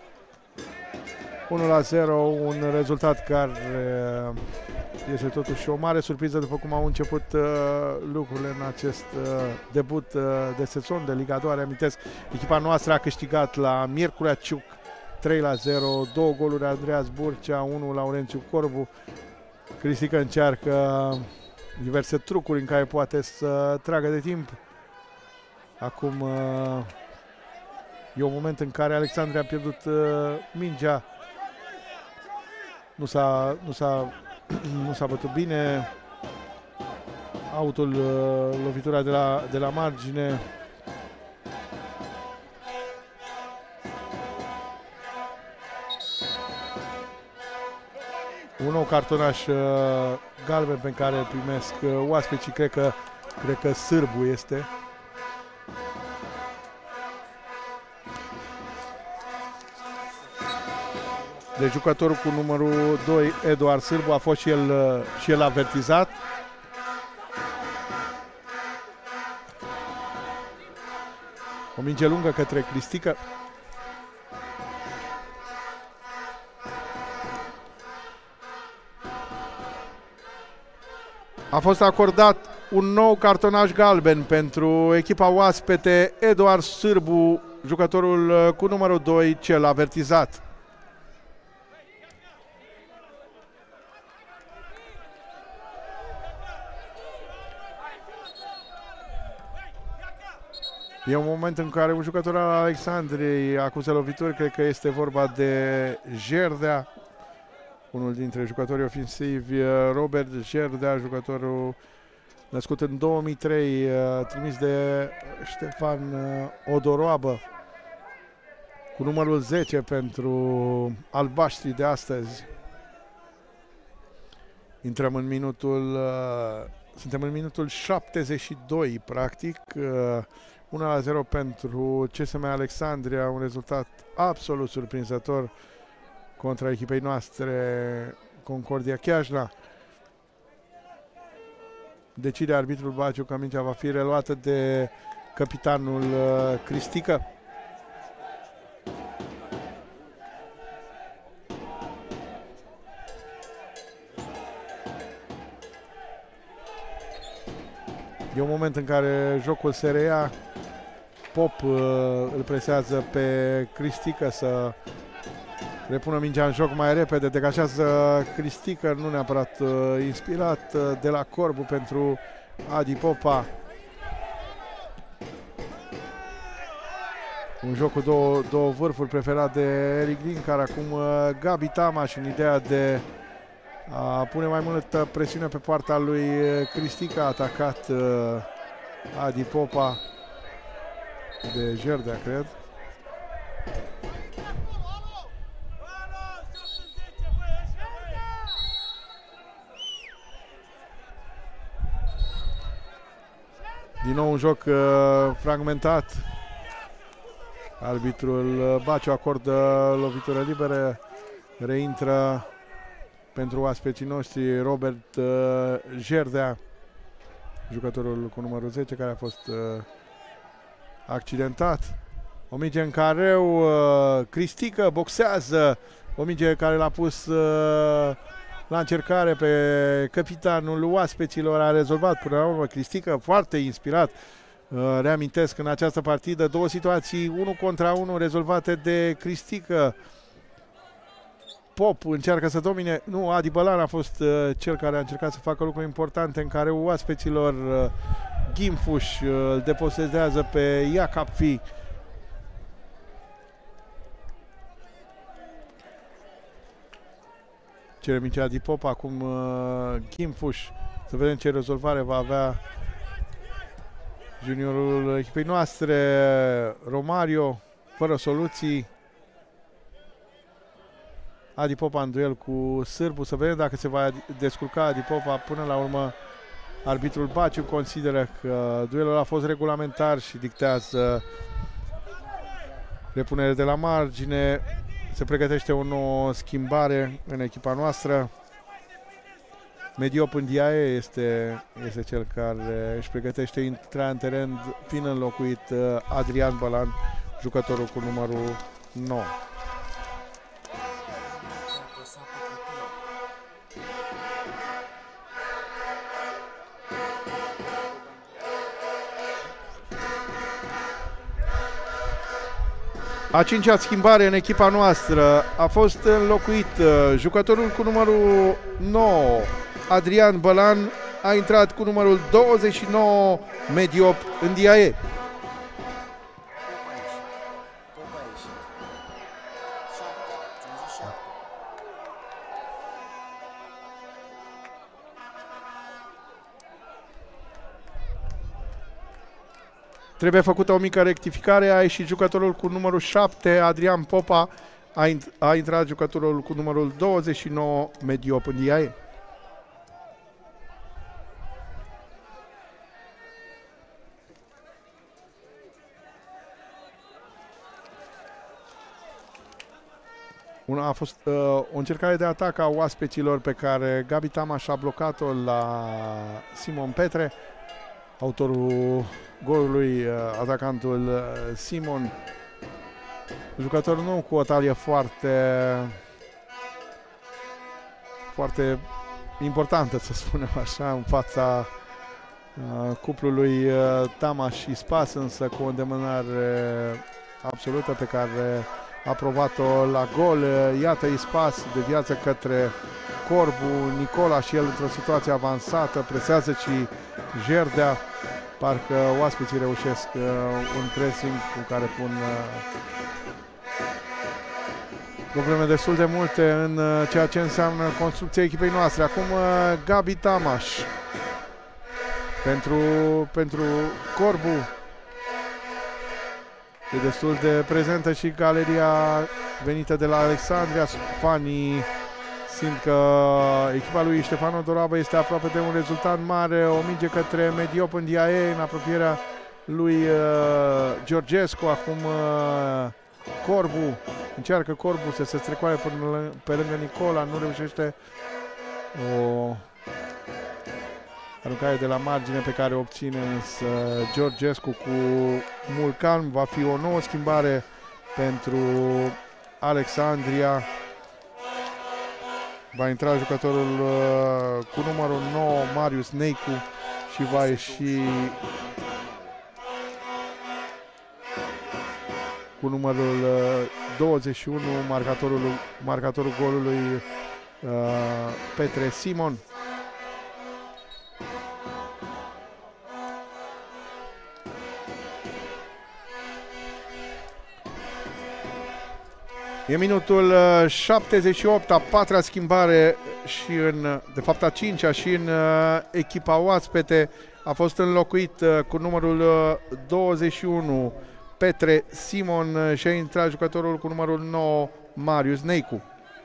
1-0, un rezultat care este totuși o mare surpriză după cum au început lucrurile în acest debut de sezon de Liga 2. Reamintesc, echipa noastră a câștigat la Miercurea Ciuc 3-0, două goluri Andreas Burcea, unul Laurențiu Corbu. Cristică încearcă diverse trucuri în care poate să tragă de timp. Acum e un moment în care Alexandria a pierdut mingea. Nu s-a bătut bine. Autul, lovitura de la margine. Un nou cartonaș galben pe care îl primesc oaspeții, cred că sârbu este. De jucătorul cu numărul 2, Eduard Sârbu, a fost și el avertizat. O minge lungă către Cristică. A fost acordat un nou cartonaș galben pentru echipa oaspete. Eduard Sârbu, jucătorul cu numărul 2, cel avertizat. E un moment în care un jucător al Alexandriei acuză lovituri, cred că este vorba de Jerdea, unul dintre jucătorii ofensivi, Robert Jerdea, jucătorul născut în 2003, trimis de Ștefan Odoroabă, cu numărul 10 pentru albaștrii de astăzi. Intrăm în minutul, suntem în minutul 72, practic, 1-0 pentru CSM Alexandria, un rezultat absolut surprinzător contra echipei noastre, Concordia Chiajna. Decide arbitrul Baciu că mingea va fi reluată de capitanul Cristică. E un moment în care jocul se reia. Pop îl presează pe Cristică să repună mingea în joc mai repede. Degajează Cristică, nu neapărat inspirat, de la Corbu pentru Adi Popa. Un joc cu două vârfuri preferat de Eric Linkar. Acum Gabi Tamaș în ideea de a pune mai multă presiune pe poarta lui Cristică. A atacat Adi Popa de Jerdea, cred. Din nou un joc fragmentat. Arbitrul Baciu acordă lovitură liberă. Reintră pentru oaspeții noștri Robert Jerdea, jucătorul cu numărul 10, care a fost accidentat. O minge în careu, Cristică boxează, o minge care l-a pus la încercare pe capitanul oaspeților, a rezolvat până la urmă Cristică, foarte inspirat. Reamintesc în această partidă două situații 1 contra 1 rezolvate de Cristică. Pop încearcă să domine, nu, Adi Bălan a fost cel care a încercat să facă lucruri importante în care oaspeților Ghimfuș îl deposedează pe Iacapfi. Cere mingea Adi Pop, acum Ghimfuș. Să vedem ce rezolvare va avea juniorul echipei noastre. Romario, fără soluții. Adi Popa în duel cu Sârbu. Să vedem dacă se va descurca Adi Popa. Până la urmă, arbitrul Baciu consideră că duelul a fost regulamentar și dictează repunere de la margine. Se pregătește o nouă schimbare în echipa noastră. Mediop Ndiaye este cel care își pregătește intrarea în teren, fiind înlocuit Adrian Bălan, jucătorul cu numărul 9. A cincea schimbare în echipa noastră. A fost înlocuit jucătorul cu numărul 9, Adrian Bălan, a intrat cu numărul 29, Mediop Ndiaye. Trebuie făcută o mică rectificare, a ieșit jucătorul cu numărul 7, Adrian Popa, a intrat jucătorul cu numărul 29, Mediop Ndiaye. A fost o încercare de atac a oaspeților pe care Gabi Tamaș a blocat-o la Simon Petre. autorul golului, atacantul Simon. Jucător nu cu o talie foarte importantă, să spunem așa, în fața cuplului Tamaș Ispas, însă cu o îndemânare absolută pe care a provat-o la gol. Iată Ispas de viață către Corbu, Nicola și el într-o situație avansată, presează și Jerdea. Parcă oaspeții reușesc un pressing cu care pun probleme destul de multe în ceea ce înseamnă construcția echipei noastre. Acum Gabi Tamaș pentru Corbu. E destul de prezentă și galeria venită de la Alexandria. Fanii simt că echipa lui Ștefano Dorabă este aproape de un rezultat mare. O minge către Mediop în Diae, în apropierea lui Georgescu. Acum Corbu. Încearcă Corbu să se strecoare pe lângă Nicola. Nu reușește. O aruncare de la margine pe care o obține însă Georgescu cu mult calm. Va fi o nouă schimbare pentru Alexandria. Va intra jucătorul cu numărul 9, Marius Neicu, și va ieși cu numărul 21, marcatorul golului, Petre Simon. E minutul 78, a patra schimbare și de fapt a cincea, și în echipa oaspete a fost înlocuit cu numărul 21 Petre Simon și a intrat jucătorul cu numărul 9 Marius Neicu.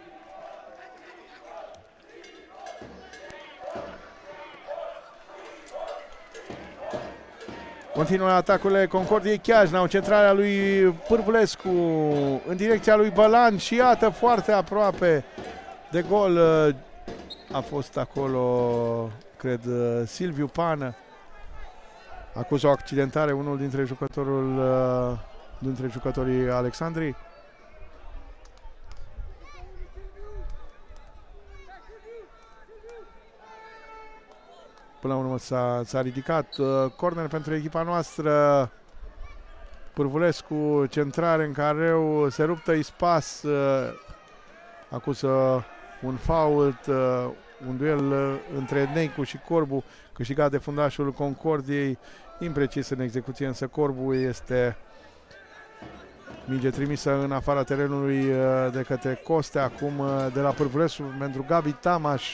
Continuă atacurile Concordiei Chiajna, o centrare a lui Pârvulescu în direcția lui Bălan și iată, foarte aproape de gol. A fost acolo, cred, Silviu Pană. Acuză o accidentare unul dintre jucătorii Alexandrii. Până la urmă s-a ridicat. Corner pentru echipa noastră. Pârvulescu, centrare în careu, se luptă Ispas, acuză un fault, un duel între Neicu și Corbu, câștigat de fundașul Concordiei, imprecis în execuție, însă Corbu este minge trimisă în afara terenului de către Coste. Acum de la Pârvulescu pentru Gabi Tamaș.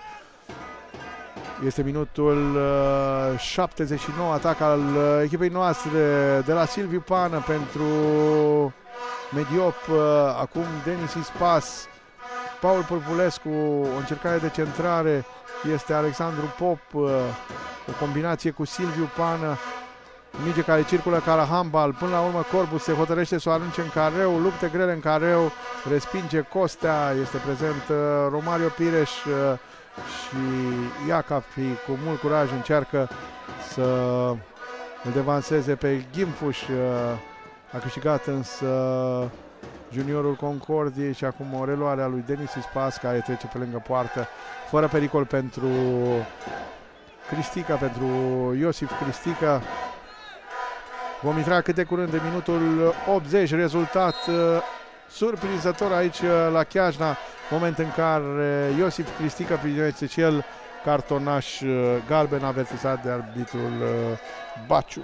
Este minutul 79, atac al echipei noastre de la Silviu Pană pentru Mediop. Acum Denis Ispas, Paul Pârvulescu, o încercare de centrare, este Alexandru Pop, o combinație cu Silviu Pană, minge care circulă ca la handbal. Până la urmă Corbu se hotărăște să o arunce în careu, lupte grele în careu, respinge Costea, este prezent Romario Pireș și Iacapi cu mult curaj încearcă să îl devanseze pe Ghimfuș. A câștigat însă juniorul Concordiei și acum o reluare a lui Denis Ispas, care trece pe lângă poartă fără pericol pentru Cristica, pentru Iosif Cristica. Vom intra cât de curând de minutul 80, rezultat surprinzător aici la Chiajna, moment în care Iosif Cristica primește și el cartonaș galben, avertizat de arbitrul Baciu.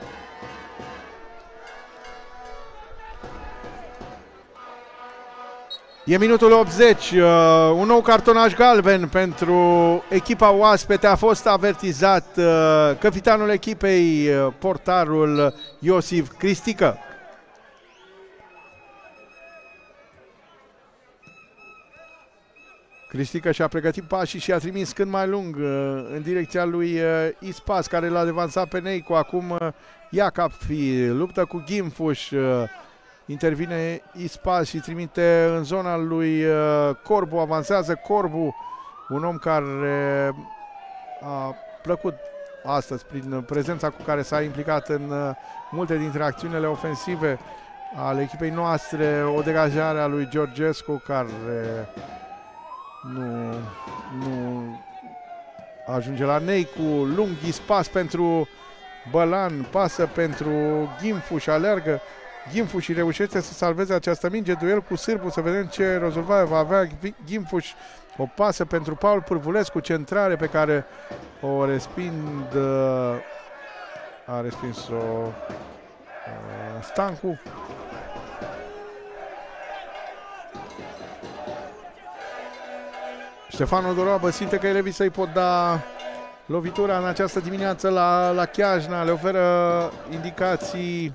E minutul 80, un nou cartonaș galben pentru echipa oaspete. A fost avertizat capitanul echipei, portarul Iosif Cristica. Cristica și-a pregătit pașii și a trimis cât mai lung în direcția lui Ispas, care l-a devansat pe Neicu. Acum Iacapi luptă cu Ghimfuș. Intervine Ispas și trimite în zona lui Corbu. Avansează Corbu, un om care a plăcut astăzi prin prezența cu care s-a implicat în multe dintre acțiunile ofensive ale echipei noastre. O degajare a lui Georgescu care nu ajunge la Neicu. Lung dispas pentru Bălan, pasă pentru Ghimfu și alergă Ghimfu și reușește să salveze această minge. Duel cu Sârbu, să vedem ce rezolvare va avea Ghimfuș. O pasă pentru Paul Pârvulescu, centrare pe care o a respins-o Stancu. Ștefan Doroabă simte că elevii să-i pot da lovitura în această dimineață la Chiajna, le oferă indicații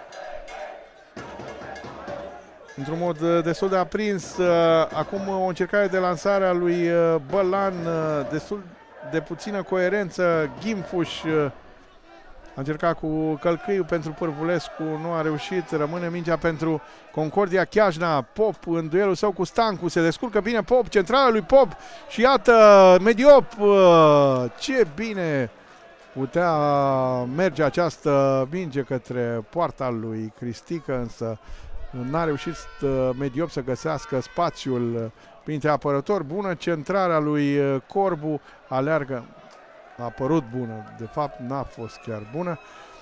într-un mod destul de aprins. Acum o încercare de lansare a lui Bălan, destul de puțină coerență. Ghimfuș a încercat cu călcâiul pentru Pârvulescu, nu a reușit, rămâne mingea pentru Concordia Chiajna. Pop în duelul său cu Stancu, se descurcă bine Pop, centrala lui Pop și iată Mediop, ce bine putea merge această minge către poarta lui Cristică, însă n-a reușit Mediop să găsească spațiul printre apărători. Bună centrarea lui Corbu, aleargă, a părut bună, de fapt n-a fost chiar bună.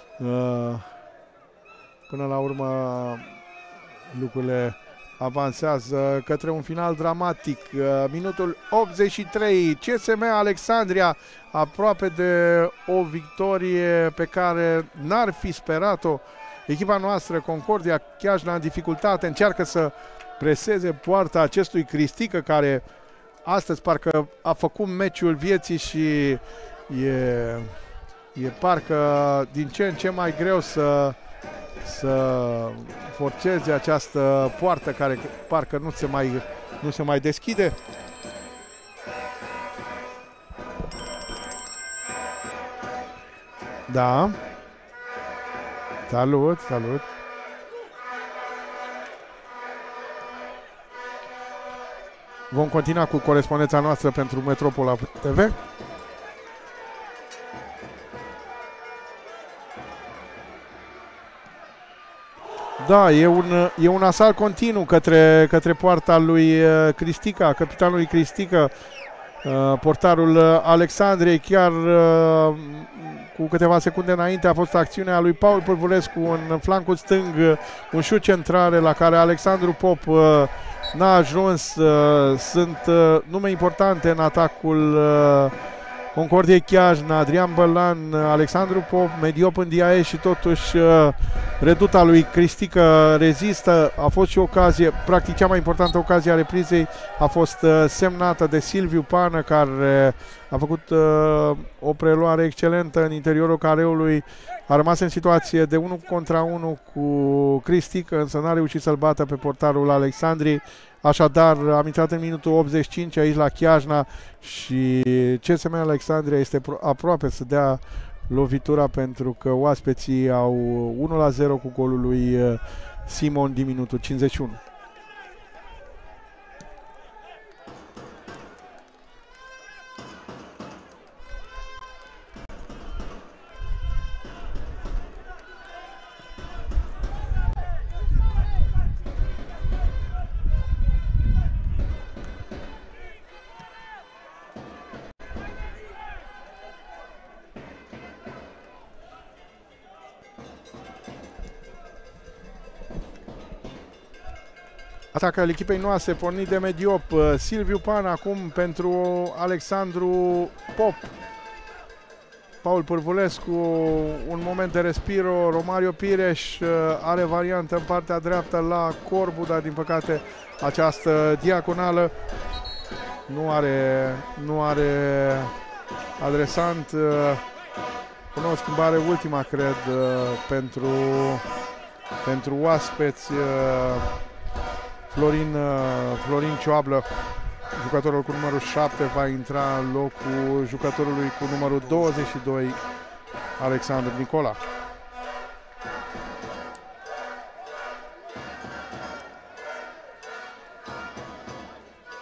Până la urmă lucrurile avansează către un final dramatic. Minutul 83, CSM Alexandria aproape de o victorie pe care n-ar fi sperat-o echipa noastră. Concordia Chiajna în dificultate, încearcă să preseze poarta acestui Cristică care astăzi parcă a făcut meciul vieții și e parcă din ce în ce mai greu să forțeze această poartă care parcă nu se mai deschide. Da. Salut, salut. Vom continua cu corespondența noastră pentru Metropola TV. Da, e un asalt continuu către poarta lui Cristică, capitanului Cristică, portarul Alexandriei. Chiar cu câteva secunde înainte a fost acțiunea lui Paul Pârvulescu în flancul stâng, un șut centrare la care Alexandru Pop n-a ajuns. Sunt nume importante în atacul Concordiei Chiajna, Adrian Bălan, Alexandru Pop, Mediop în diae și totuși reduta lui Cristică rezistă. A fost și ocazie, practic cea mai importantă ocazie a reprizei a fost semnată de Silviu Pană, care a făcut o preluare excelentă în interiorul careului. A rămas în situație de 1 contra 1 cu Cristică, însă n-a reușit să-l bată pe portarul Alexandriei. Așadar, am intrat în minutul 85 aici la Chiajna și CSM Alexandria este aproape să dea lovitura, pentru că oaspeții au 1-0 cu golul lui Simon din minutul 51. Atacul echipei noastre pornit de Mediop. Silviu Pan acum pentru Alexandru Pop. Paul Pârvulescu, un moment de respiro. Romario Pireș are variantă în partea dreaptă la Corbu, dar din păcate această diagonală nu are adresant. O nouă schimbare, ultima cred, pentru oaspeți. Florin Cioablă, jucătorul cu numărul 7, va intra în locul jucătorului cu numărul 22, Alexandru Nicola.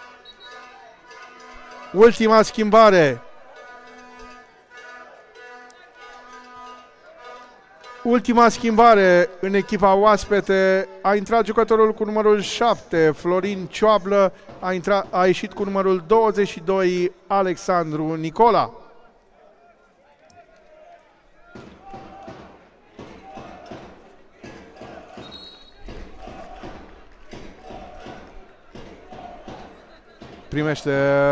Ultima schimbare. Ultima schimbare în echipa oaspete, a intrat jucătorul cu numărul 7, Florin Cioablă, a ieșit cu numărul 22, Alexandru Nicola. Primește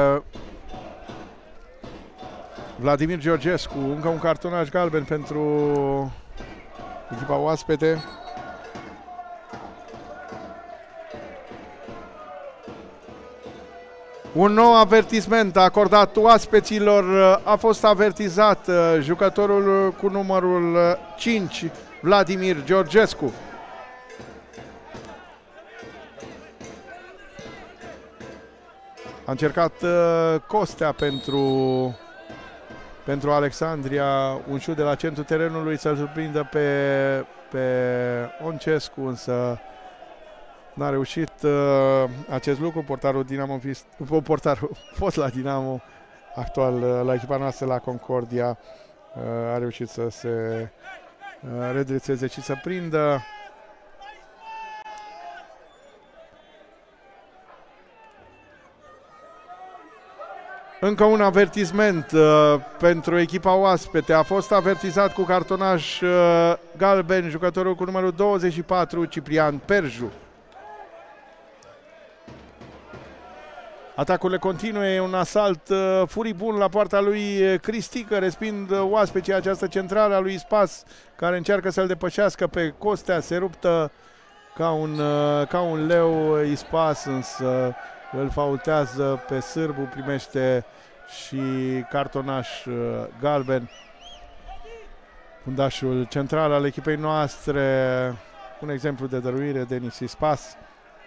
Vladimir Georgescu, încă un cartonaj galben pentru echipa oaspete. Un nou avertisment acordat oaspeților, a fost avertizat jucătorul cu numărul 5, Vladimir Georgescu. A încercat Costea pentru Alexandria, un șut de la centrul terenului să-l surprindă pe Oncescu, însă n-a reușit acest lucru. Portarul fost la Dinamo, actual la echipa noastră la Concordia, a reușit să se redreseze și să prindă. Încă un avertisment pentru echipa oaspete. A fost avertizat cu cartonaș galben jucătorul cu numărul 24, Ciprian Perju. Atacurile continue, un asalt furibund la poarta lui Cristică, respind oaspeții această centrală a lui Spas, care încearcă să-l depășească pe Costea, se ruptă ca un leu Ispas, însă îl faultează pe sârbu, primește și cartonaș galben. Fundașul central al echipei noastre, un exemplu de dăruire, Denis Ispas.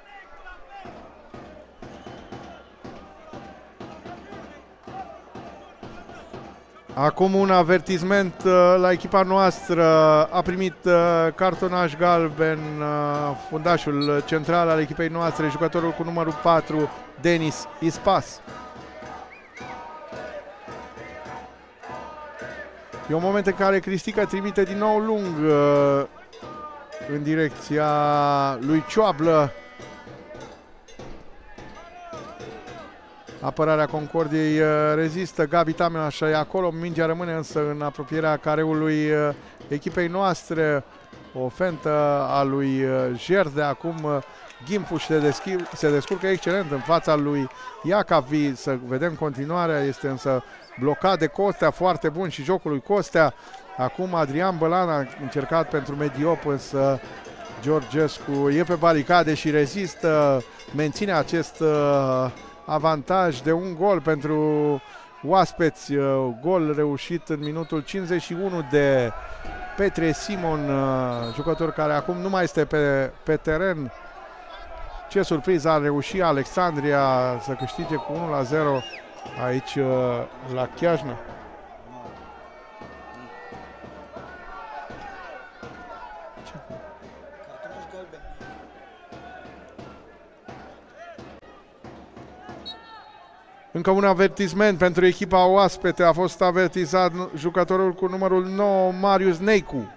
Acum un avertisment la echipa noastră, a primit cartonaș galben fundașul central al echipei noastre, jucătorul cu numărul 4, Denis Ispas. E un moment în care Cristică trimite din nou lung în direcția lui Cioablă. Apărarea Concordiei rezistă, Gabi Tameaș e acolo, mingea rămâne însă în apropierea careului echipei noastre. O fentă a lui Jerde, acum Gimfuș se descurcă excelent în fața lui Iacavi, să vedem continuarea, este însă blocat de Costea, foarte bun și jocul lui Costea. Acum Adrian Bălan a încercat pentru Mediop, însă Georgescu e pe baricade și rezistă, menține acest avantaj de un gol pentru oaspeți, gol reușit în minutul 51 de Petre Simon, jucător care acum nu mai este pe teren. Ce surpriză, a reușit Alexandria să câștige cu 1-0 aici la Chiajna. Încă un avertisment pentru echipa oaspete, a fost avertizat jucătorul cu numărul 9, Marius Neicu.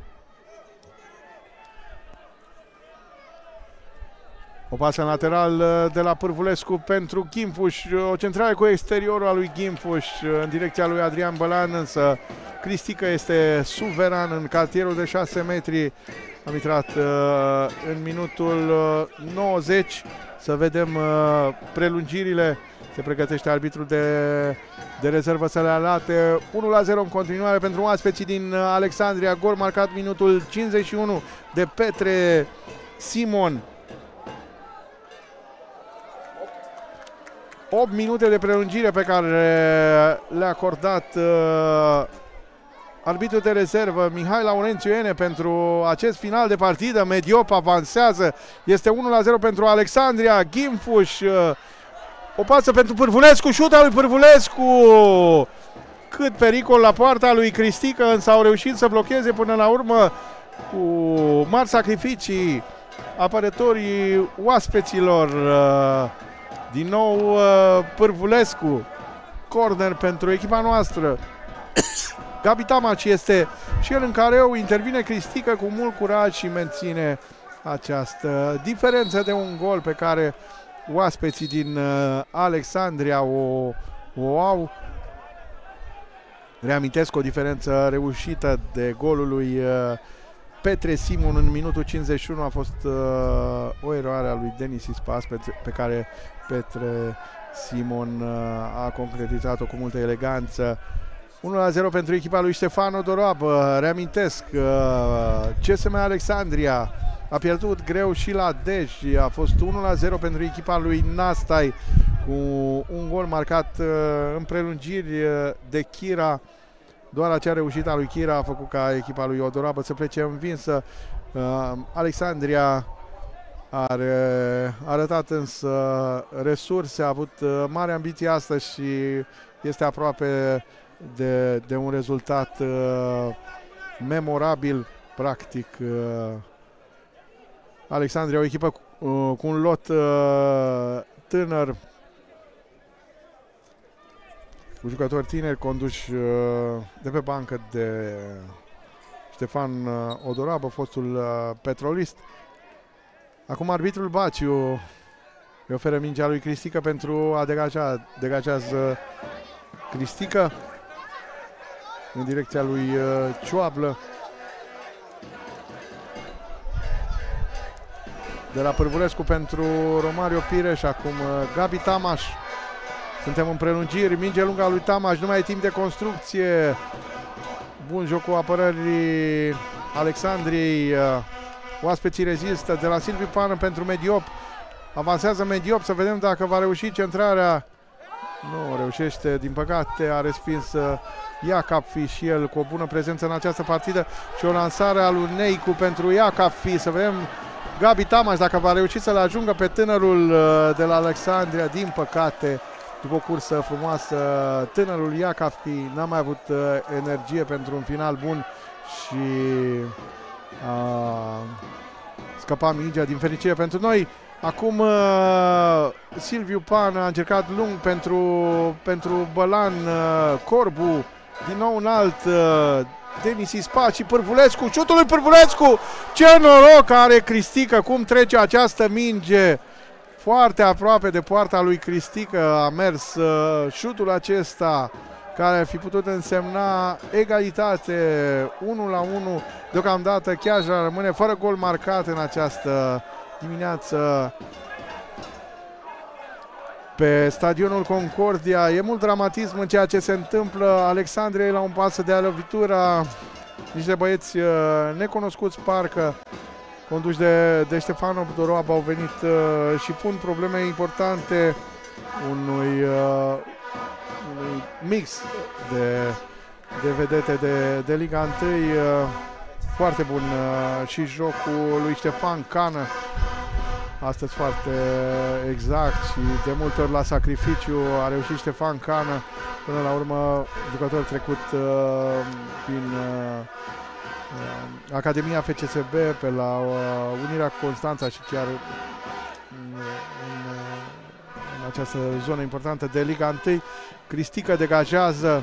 O pasă în lateral de la Pârvulescu pentru Gimfuș, o centrare cu exteriorul al lui Gimfuș în direcția lui Adrian Bălan, însă Cristică este suveran în cartierul de 6 metri. Am intrat în minutul 90, să vedem prelungirile. Se pregătește arbitrul de rezervă să le arate. 1-0 în continuare pentru oaspeții din Alexandria. Gol marcat minutul 51 de Petre Simon. 8 minute de prelungire pe care le-a acordat arbitrul de rezervă Mihai Laurențiu Ene pentru acest final de partidă. Mediop avansează. Este 1-0 pentru Alexandria. Gimfuș. O pasă pentru Pârvulescu, șuta lui Pârvulescu! Cât pericol la poarta lui Cristică, însă au reușit să blocheze până la urmă cu mari sacrificii apărătorii oaspeților. Din nou Pârvulescu, corner pentru echipa noastră. Gabi Tamaș este și el în careu, intervine Cristică cu mult curaj și menține această diferență de un gol pe care oaspeții din Alexandria o au. Reamintesc o diferență reușită de golul lui Petre Simon în minutul 51. A fost o eroare a lui Denis Ispas pe care Petre Simon a concretizat-o cu multă eleganță. 1-0 pentru echipa lui Ștefan Doroabă. Reamintesc, CSM Alexandria a pierdut greu și la Dej. A fost 1-0 pentru echipa lui Nastai, cu un gol marcat în prelungiri de Chira. Doar acea reușită a lui Chira a făcut ca echipa lui Odorabă să plece învinsă. Alexandria are arătat însă resurse, a avut mare ambiție astăzi și este aproape de un rezultat memorabil, practic. Alexandria, o echipă cu un lot tânăr, cu jucători tineri conduși de pe bancă de Ștefan Odorabă, fostul petrolist. Acum arbitrul Baciu îi oferă mingea lui Cristică pentru a degajează Cristică în direcția lui Cioablă. De la Pârvulescu pentru Romario Pireș, acum Gabi Tamaș. Suntem în prelungiri, minge lungă a lui Tamaș, nu mai e timp de construcție. Bun jocul apărării Alexandriei. Oaspeții rezistă. De la Silviu Pană pentru Mediop. Avansează Mediop, să vedem dacă va reuși centrarea. Nu reușește, din păcate a respins Iacapfi și el cu o bună prezență în această partidă. Și o lansare a lui Neicu pentru Iacapfi. Să vedem Gabi Tamaș dacă va reuși să-l ajungă pe tânărul de la Alexandria. Din păcate, după o cursă frumoasă, tânărul Iacapfi n-a mai avut energie pentru un final bun și a scăpat mingea, din fericire pentru noi. Acum Silviu Pan a încercat lung pentru Bălan, Corbu, din nou un alt Denis Ispaci, Pârvulescu, șutul lui Pârvulescu, ce noroc are Cristică, cum trece această minge foarte aproape de poarta lui Cristică. A mers șutul acesta care ar fi putut însemna egalitate, 1-1. Deocamdată Chiajna rămâne fără gol marcat în această dimineață pe stadionul Concordia. E mult dramatism în ceea ce se întâmplă. Alexandria la un pas să dea lovitura. Niște băieți necunoscuți, parcă conduși de Ștefan Doroabă, au venit și pun probleme importante unui mix de vedete de Liga 1. Foarte bun și jocul lui Ștefan Cană astăzi, foarte exact și de multe ori la sacrificiu a reușit Ștefan Cană. Până la urmă, jucător trecut prin Academia FCSB, pe la Unirea Constanța și chiar în această zonă importantă de Liga 1. Cristică degajează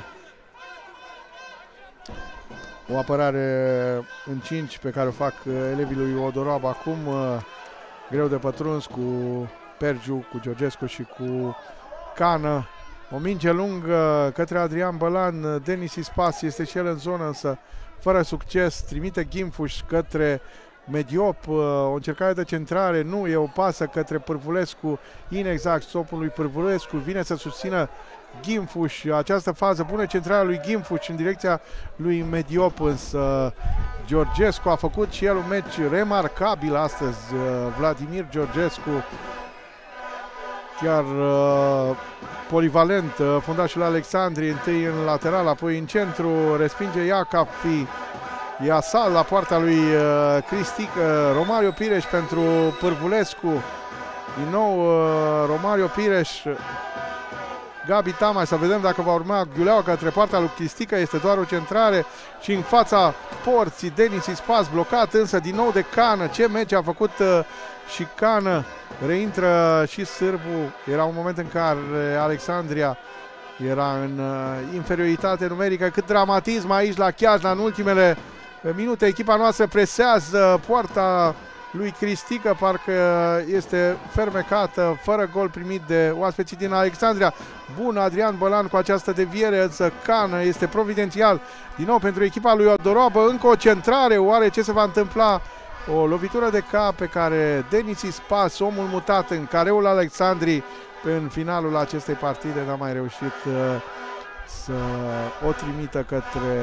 o apărare în 5 pe care o fac elevii lui Odorab. Acum greu de pătruns cu Pergiu, cu Georgescu și cu Cană. O minge lungă către Adrian Bălan. Denis Ispas este și el în zonă, însă fără succes. Trimite Ghimfuș către Mediop. O încercare de centrare, nu, e o pasă către Pârvulescu, inexact stopul lui Pârvulescu. Vine să susțină Ghimfuș. Această fază, bună centrarea lui Ghimfuș în direcția lui Mediop, însă Georgescu a făcut și el un meci remarcabil astăzi. Vladimir Georgescu, chiar polivalent, fundașul Alexandriei, întâi în lateral, apoi în centru, respinge Iacapfi. E asalt la poarta lui Cristică. Romario Pireș pentru Pârvulescu. Din nou Romario Pireș. Gabi Tamaș, să vedem dacă va urma ghiuleaua către partea lui Cristică. Este doar o centrare și în fața porții Denis Ispas, blocat însă din nou de Cană. Ce meci a făcut și Cană. Reintră și sârbu. Era un moment în care Alexandria era în inferioritate numerică. Cât dramatism aici la Chiajna în ultimele minute. Echipa noastră presează poarta lui Cristică, parcă este fermecată, fără gol primit de oaspeții din Alexandria. Bun Adrian Bălan cu această deviere, însă Cană este providențial din nou pentru echipa lui Odoroabă. Încă o centrare, oare ce se va întâmpla? O lovitură de cap pe care Denis Ispas, omul mutat în careul Alexandrii, în finalul acestei partide n-a mai reușit să o trimită către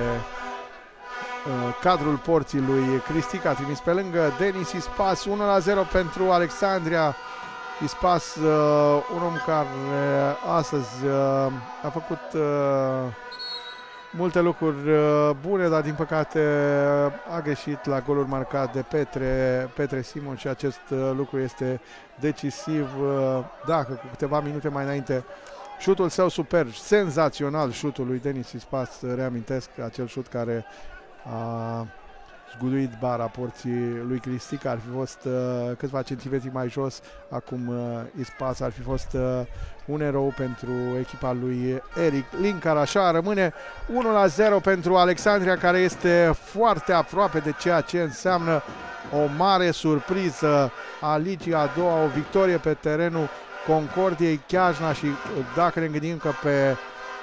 cadrul porții lui Cristică. A trimis pe lângă Denis Ispas. 1-0 pentru Alexandria. Ispas, un om care astăzi a făcut multe lucruri bune, dar din păcate a greșit la golul marcat de Petre Simon și acest lucru este decisiv. Dacă cu câteva minute mai înainte șutul său superb, senzațional șutul lui Denis Ispas, reamintesc acel șut care a zguduit bara porții lui Cristică, ar fi fost câțiva centimetri mai jos. Acum Ispas ar fi fost un erou pentru echipa lui Eric Linkar. Așa rămâne 1-0 pentru Alexandria, care este foarte aproape de ceea ce înseamnă o mare surpriză a ligii a doua, o victorie pe terenul Concordiei Chiajna. Și dacă ne gândim că pe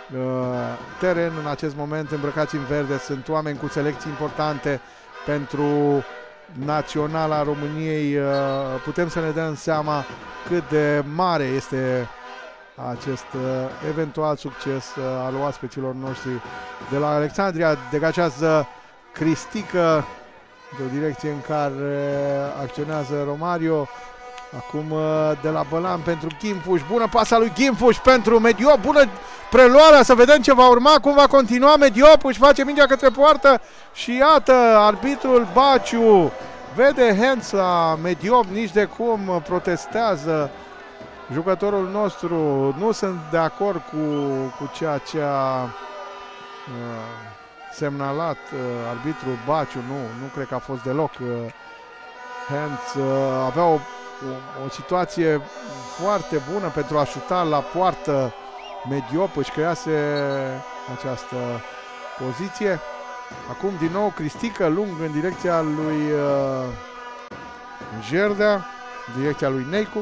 teren în acest moment îmbrăcați în verde sunt oameni cu selecții importante pentru naționala României, putem să ne dăm seama cât de mare este acest eventual succes al oaspeților noștri de la Alexandria. Degajează Cristică de o direcție în care acționează Romario. Acum de la Bălan pentru Gimfuș, bună pasa lui Gimfuș pentru Mediop, bună preluarea, să vedem ce va urma, cum va continua. Mediop își face mingea către poartă și iată, arbitrul Baciu vede hands la Mediop, nici de cum protestează jucătorul nostru. Nu sunt de acord cu ceea ce a semnalat arbitrul Baciu, nu cred că a fost deloc hands. Avea o situație foarte bună pentru a șuta la poartă. Mediop își crease această poziție. Acum din nou Cristică lung în direcția lui Jerdea, în direcția lui Neicu.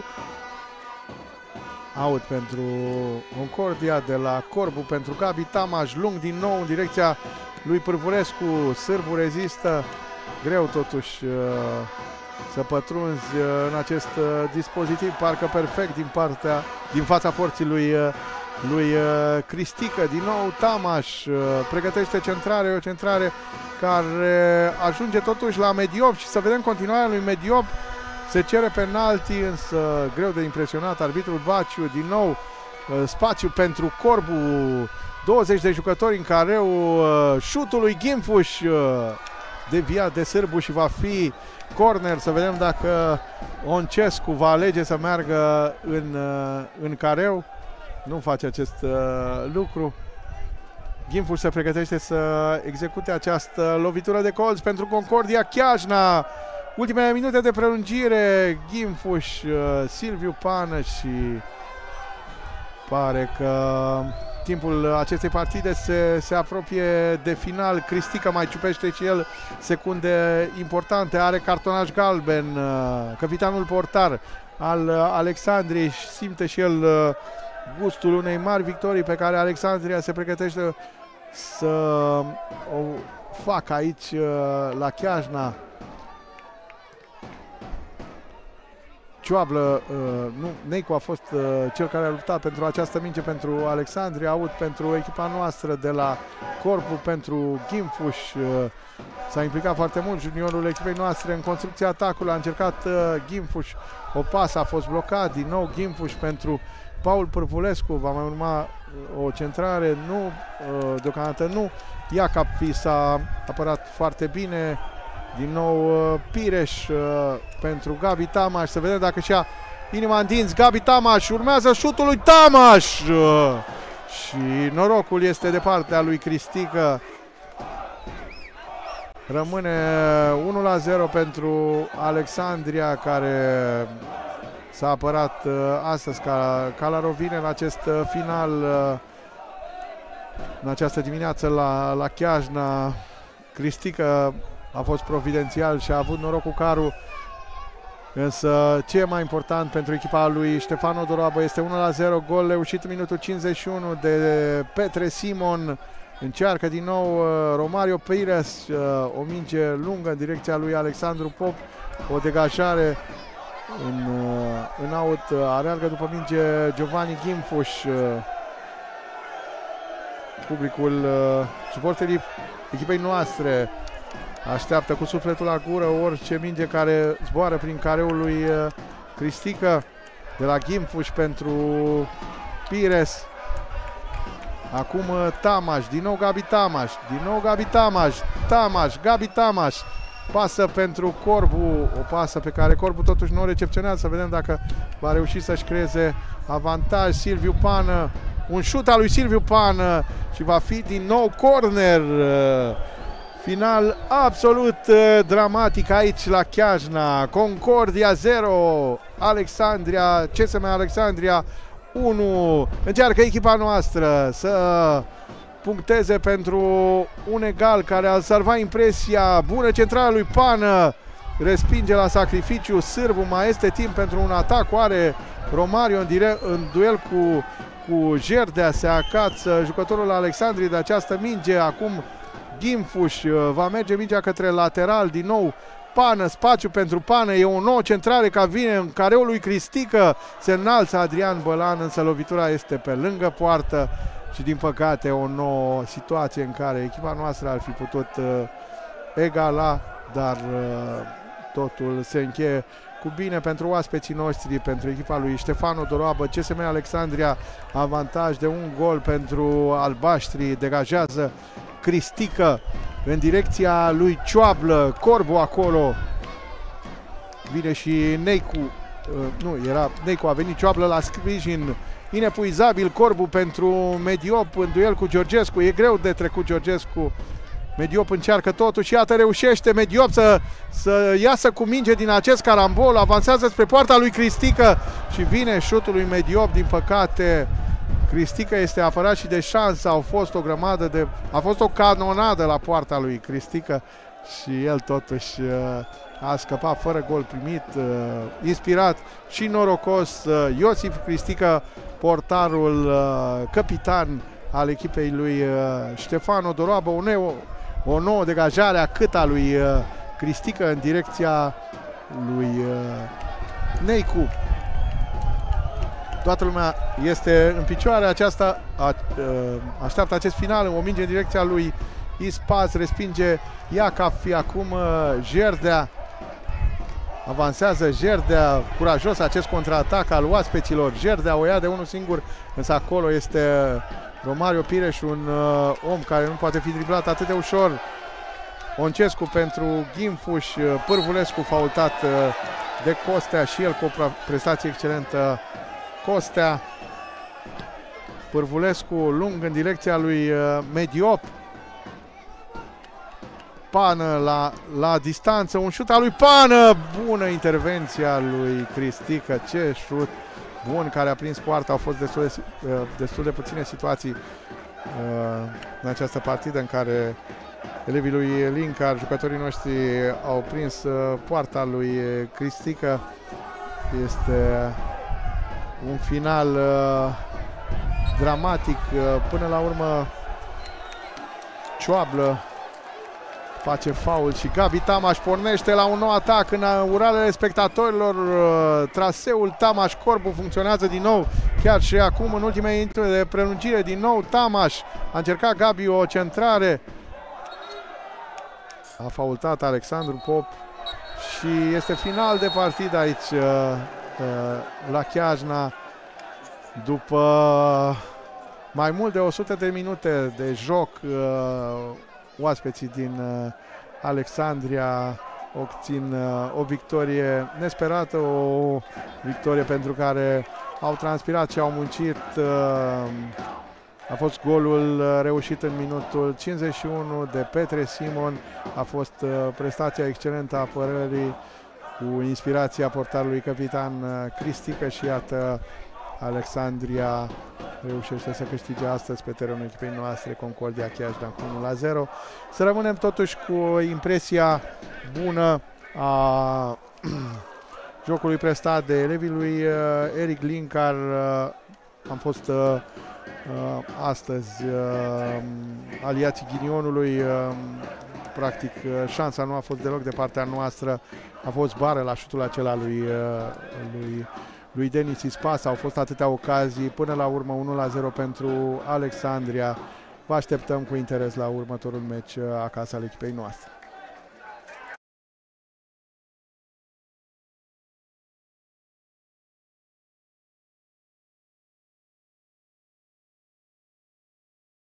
Out pentru Concordia, de la Corbu pentru Gabi Tamaș, lung din nou în direcția lui Pârvulescu. Sârbu rezistă, greu totuși să pătrunzi în acest dispozitiv, parcă perfect din fața porții lui Cristică. Din nou Tamaș pregătește centrare, o centrare care ajunge totuși la Mediop și să vedem continuarea lui Mediop. Se cere penalti, însă greu de impresionat arbitrul Baciu. Din nou spațiu pentru Corbu, 20 de jucători în careu, șutul lui Gimfuș deviat de Sârbu și va fi corner. Să vedem dacă Oncescu va alege să meargă în careu. Nu face acest lucru. Gimfuș se pregătește să execute această lovitură de colț pentru Concordia Chiajna. Ultimele minute de prelungire, Gimfuș, Silviu Pană și pare că timpul acestei partide se apropie de final. Cristică mai ciupește și el secunde importante, are cartonaj galben. Capitanul portar al Alexandriei simte și el gustul unei mari victorii pe care Alexandria se pregătește să o facă aici la Chiajna. Cioablă, nu, Neicu a fost cel care a luptat pentru această minge pentru Alexandria, aut pentru echipa noastră de la Corpu, pentru Gimfuș. S-a implicat foarte mult juniorul echipei noastre în construcția atacului, a încercat Gimfuș, o pasă a fost blocat, din nou Gimfuș pentru Paul Pârvulescu, va mai urma o centrare, nu, deocamdată nu. Iacapi s-a apărat foarte bine. Din nou Pireș pentru Gabi Tamaș. Să vedem dacă și-a inima în dinți. Gabi Tamaș, urmează șutul lui Tamaș și norocul este de partea lui Cristică. Rămâne 1-0 pentru Alexandria, care s-a apărat astăzi ca la rovine în acest final în această dimineață la Chiajna. Cristică a fost providențial și a avut noroc cu carul, însă ce e mai important pentru echipa lui Ștefano Doroabă este 1-0, gol reușit în minutul 51 de Petre Simon. Încearcă din nou Romario Pires, o minge lungă în direcția lui Alexandru Pop, o degajare în out, alergă după minge Giovanni Gimfuș. Publicul, suporterii echipei noastre așteaptă cu sufletul la gură orice minge care zboară prin careul lui Cristică. De la Gimfuș pentru Pires. Acum Tamaș, din nou Gabi Tamaș, din nou Gabi Tamaș, Gabi Tamaș. Pasă pentru Corbu, o pasă pe care Corbu totuși nu o recepționează. Să vedem dacă va reuși să-și creeze avantaj. Silviu Pană, un șut al lui Silviu Pană și va fi din nou corner. Final absolut dramatic aici la Chiajna. Concordia 0, Alexandria, CSM Alexandria 1. Încearcă echipa noastră să puncteze pentru un egal care a salvat impresia. Bună centrală lui Pană, respinge la sacrificiu sârbu. Mai este timp pentru un atac. Oare Romario în duel cu Jerdea se acață jucătorul Alexandriei de această minge. Acum Gimfuș, va merge mingea către lateral din nou. Pană, spațiu pentru Pană, e o nouă centrare care vine în careul lui Cristică. Se înalță Adrian Bălan, însă lovitura este pe lângă poartă și din păcate o nouă situație în care echipa noastră ar fi putut egala, dar totul se încheie cu bine pentru oaspeții noștri, pentru echipa lui Ștefano Doroabă. CSM Alexandria, avantaj de un gol pentru albaștri, degajează Cristică în direcția lui Cioablă. Corbu acolo, vine și Neicu, nu, era Neicu, a venit Cioablă la sprijin. Inepuizabil Corbu pentru Mediop în duel cu Georgescu, e greu de trecut Georgescu. Mediop încearcă totuși, iată, reușește Mediop să iasă cu minge din acest carambol, avansează spre poarta lui Cristică și vine șutul lui Mediop. Din păcate Cristică este apărat și de șansă, a fost o canonadă la poarta lui Cristică și el totuși a scăpat fără gol primit. Inspirat și norocos Iosif Cristică, portarul capitan al echipei lui Ștefano Doroabă. O nouă degajare a câta lui Cristică în direcția lui Neicu. Toată lumea este în picioare, așteaptă acest final. O minge în direcția lui Ispaz, respinge Iacafi. Acum Jerdea, avansează Jerdea, curajos acest contraatac al oaspeților. Jerdea o ia de unul singur, însă acolo este Romario Pires, un om care nu poate fi driblat atât de ușor. Oncescu pentru Gimfuș, Pârvulescu faultat de Costea și el cu o prestație excelentă. Costea, Pârvulescu lung în direcția lui Mediop. Pană la distanță, un șut al lui Pană, bună intervenția lui Cristică, ce șut bun care a prins poarta. Au fost destul de puține situații în această partidă în care elevii lui Linkar, jucătorii noștri, au prins poarta lui Cristică. Este un final dramatic. Până la urmă Cioablă face faul și Gabi Tamaș pornește la un nou atac în uralele spectatorilor. Traseul Tamaș-Corbu funcționează din nou, chiar și acum în ultimele minute de prelungire. Din nou Tamaș, a încercat Gabi o centrare, a faultat Alexandru Pop și este final de partidă aici la Chiajna. După mai mult de 100 de minute de joc, oaspeții din Alexandria obțin o victorie nesperată, o victorie pentru care au transpirat și au muncit. A fost golul reușit în minutul 51 de Petre Simon, a fost prestația excelentă a apărării cu inspirația portarului capitan Cristică și iată Alexandria reușește să câștige astăzi pe terenul echipei noastre Concordia Chiajna cu 1-0. Să rămânem totuși cu impresia bună a jocului prestat de elevii lui Eric Linkar. Am fost astăzi aliații ghinionului. Practic șansa nu a fost deloc de partea noastră. A fost bară la șutul acela lui Denis Ispasa. Au fost atâtea ocazii. Până la urmă 1-0 pentru Alexandria. Vă așteptăm cu interes la următorul meci acasă al echipei noastre.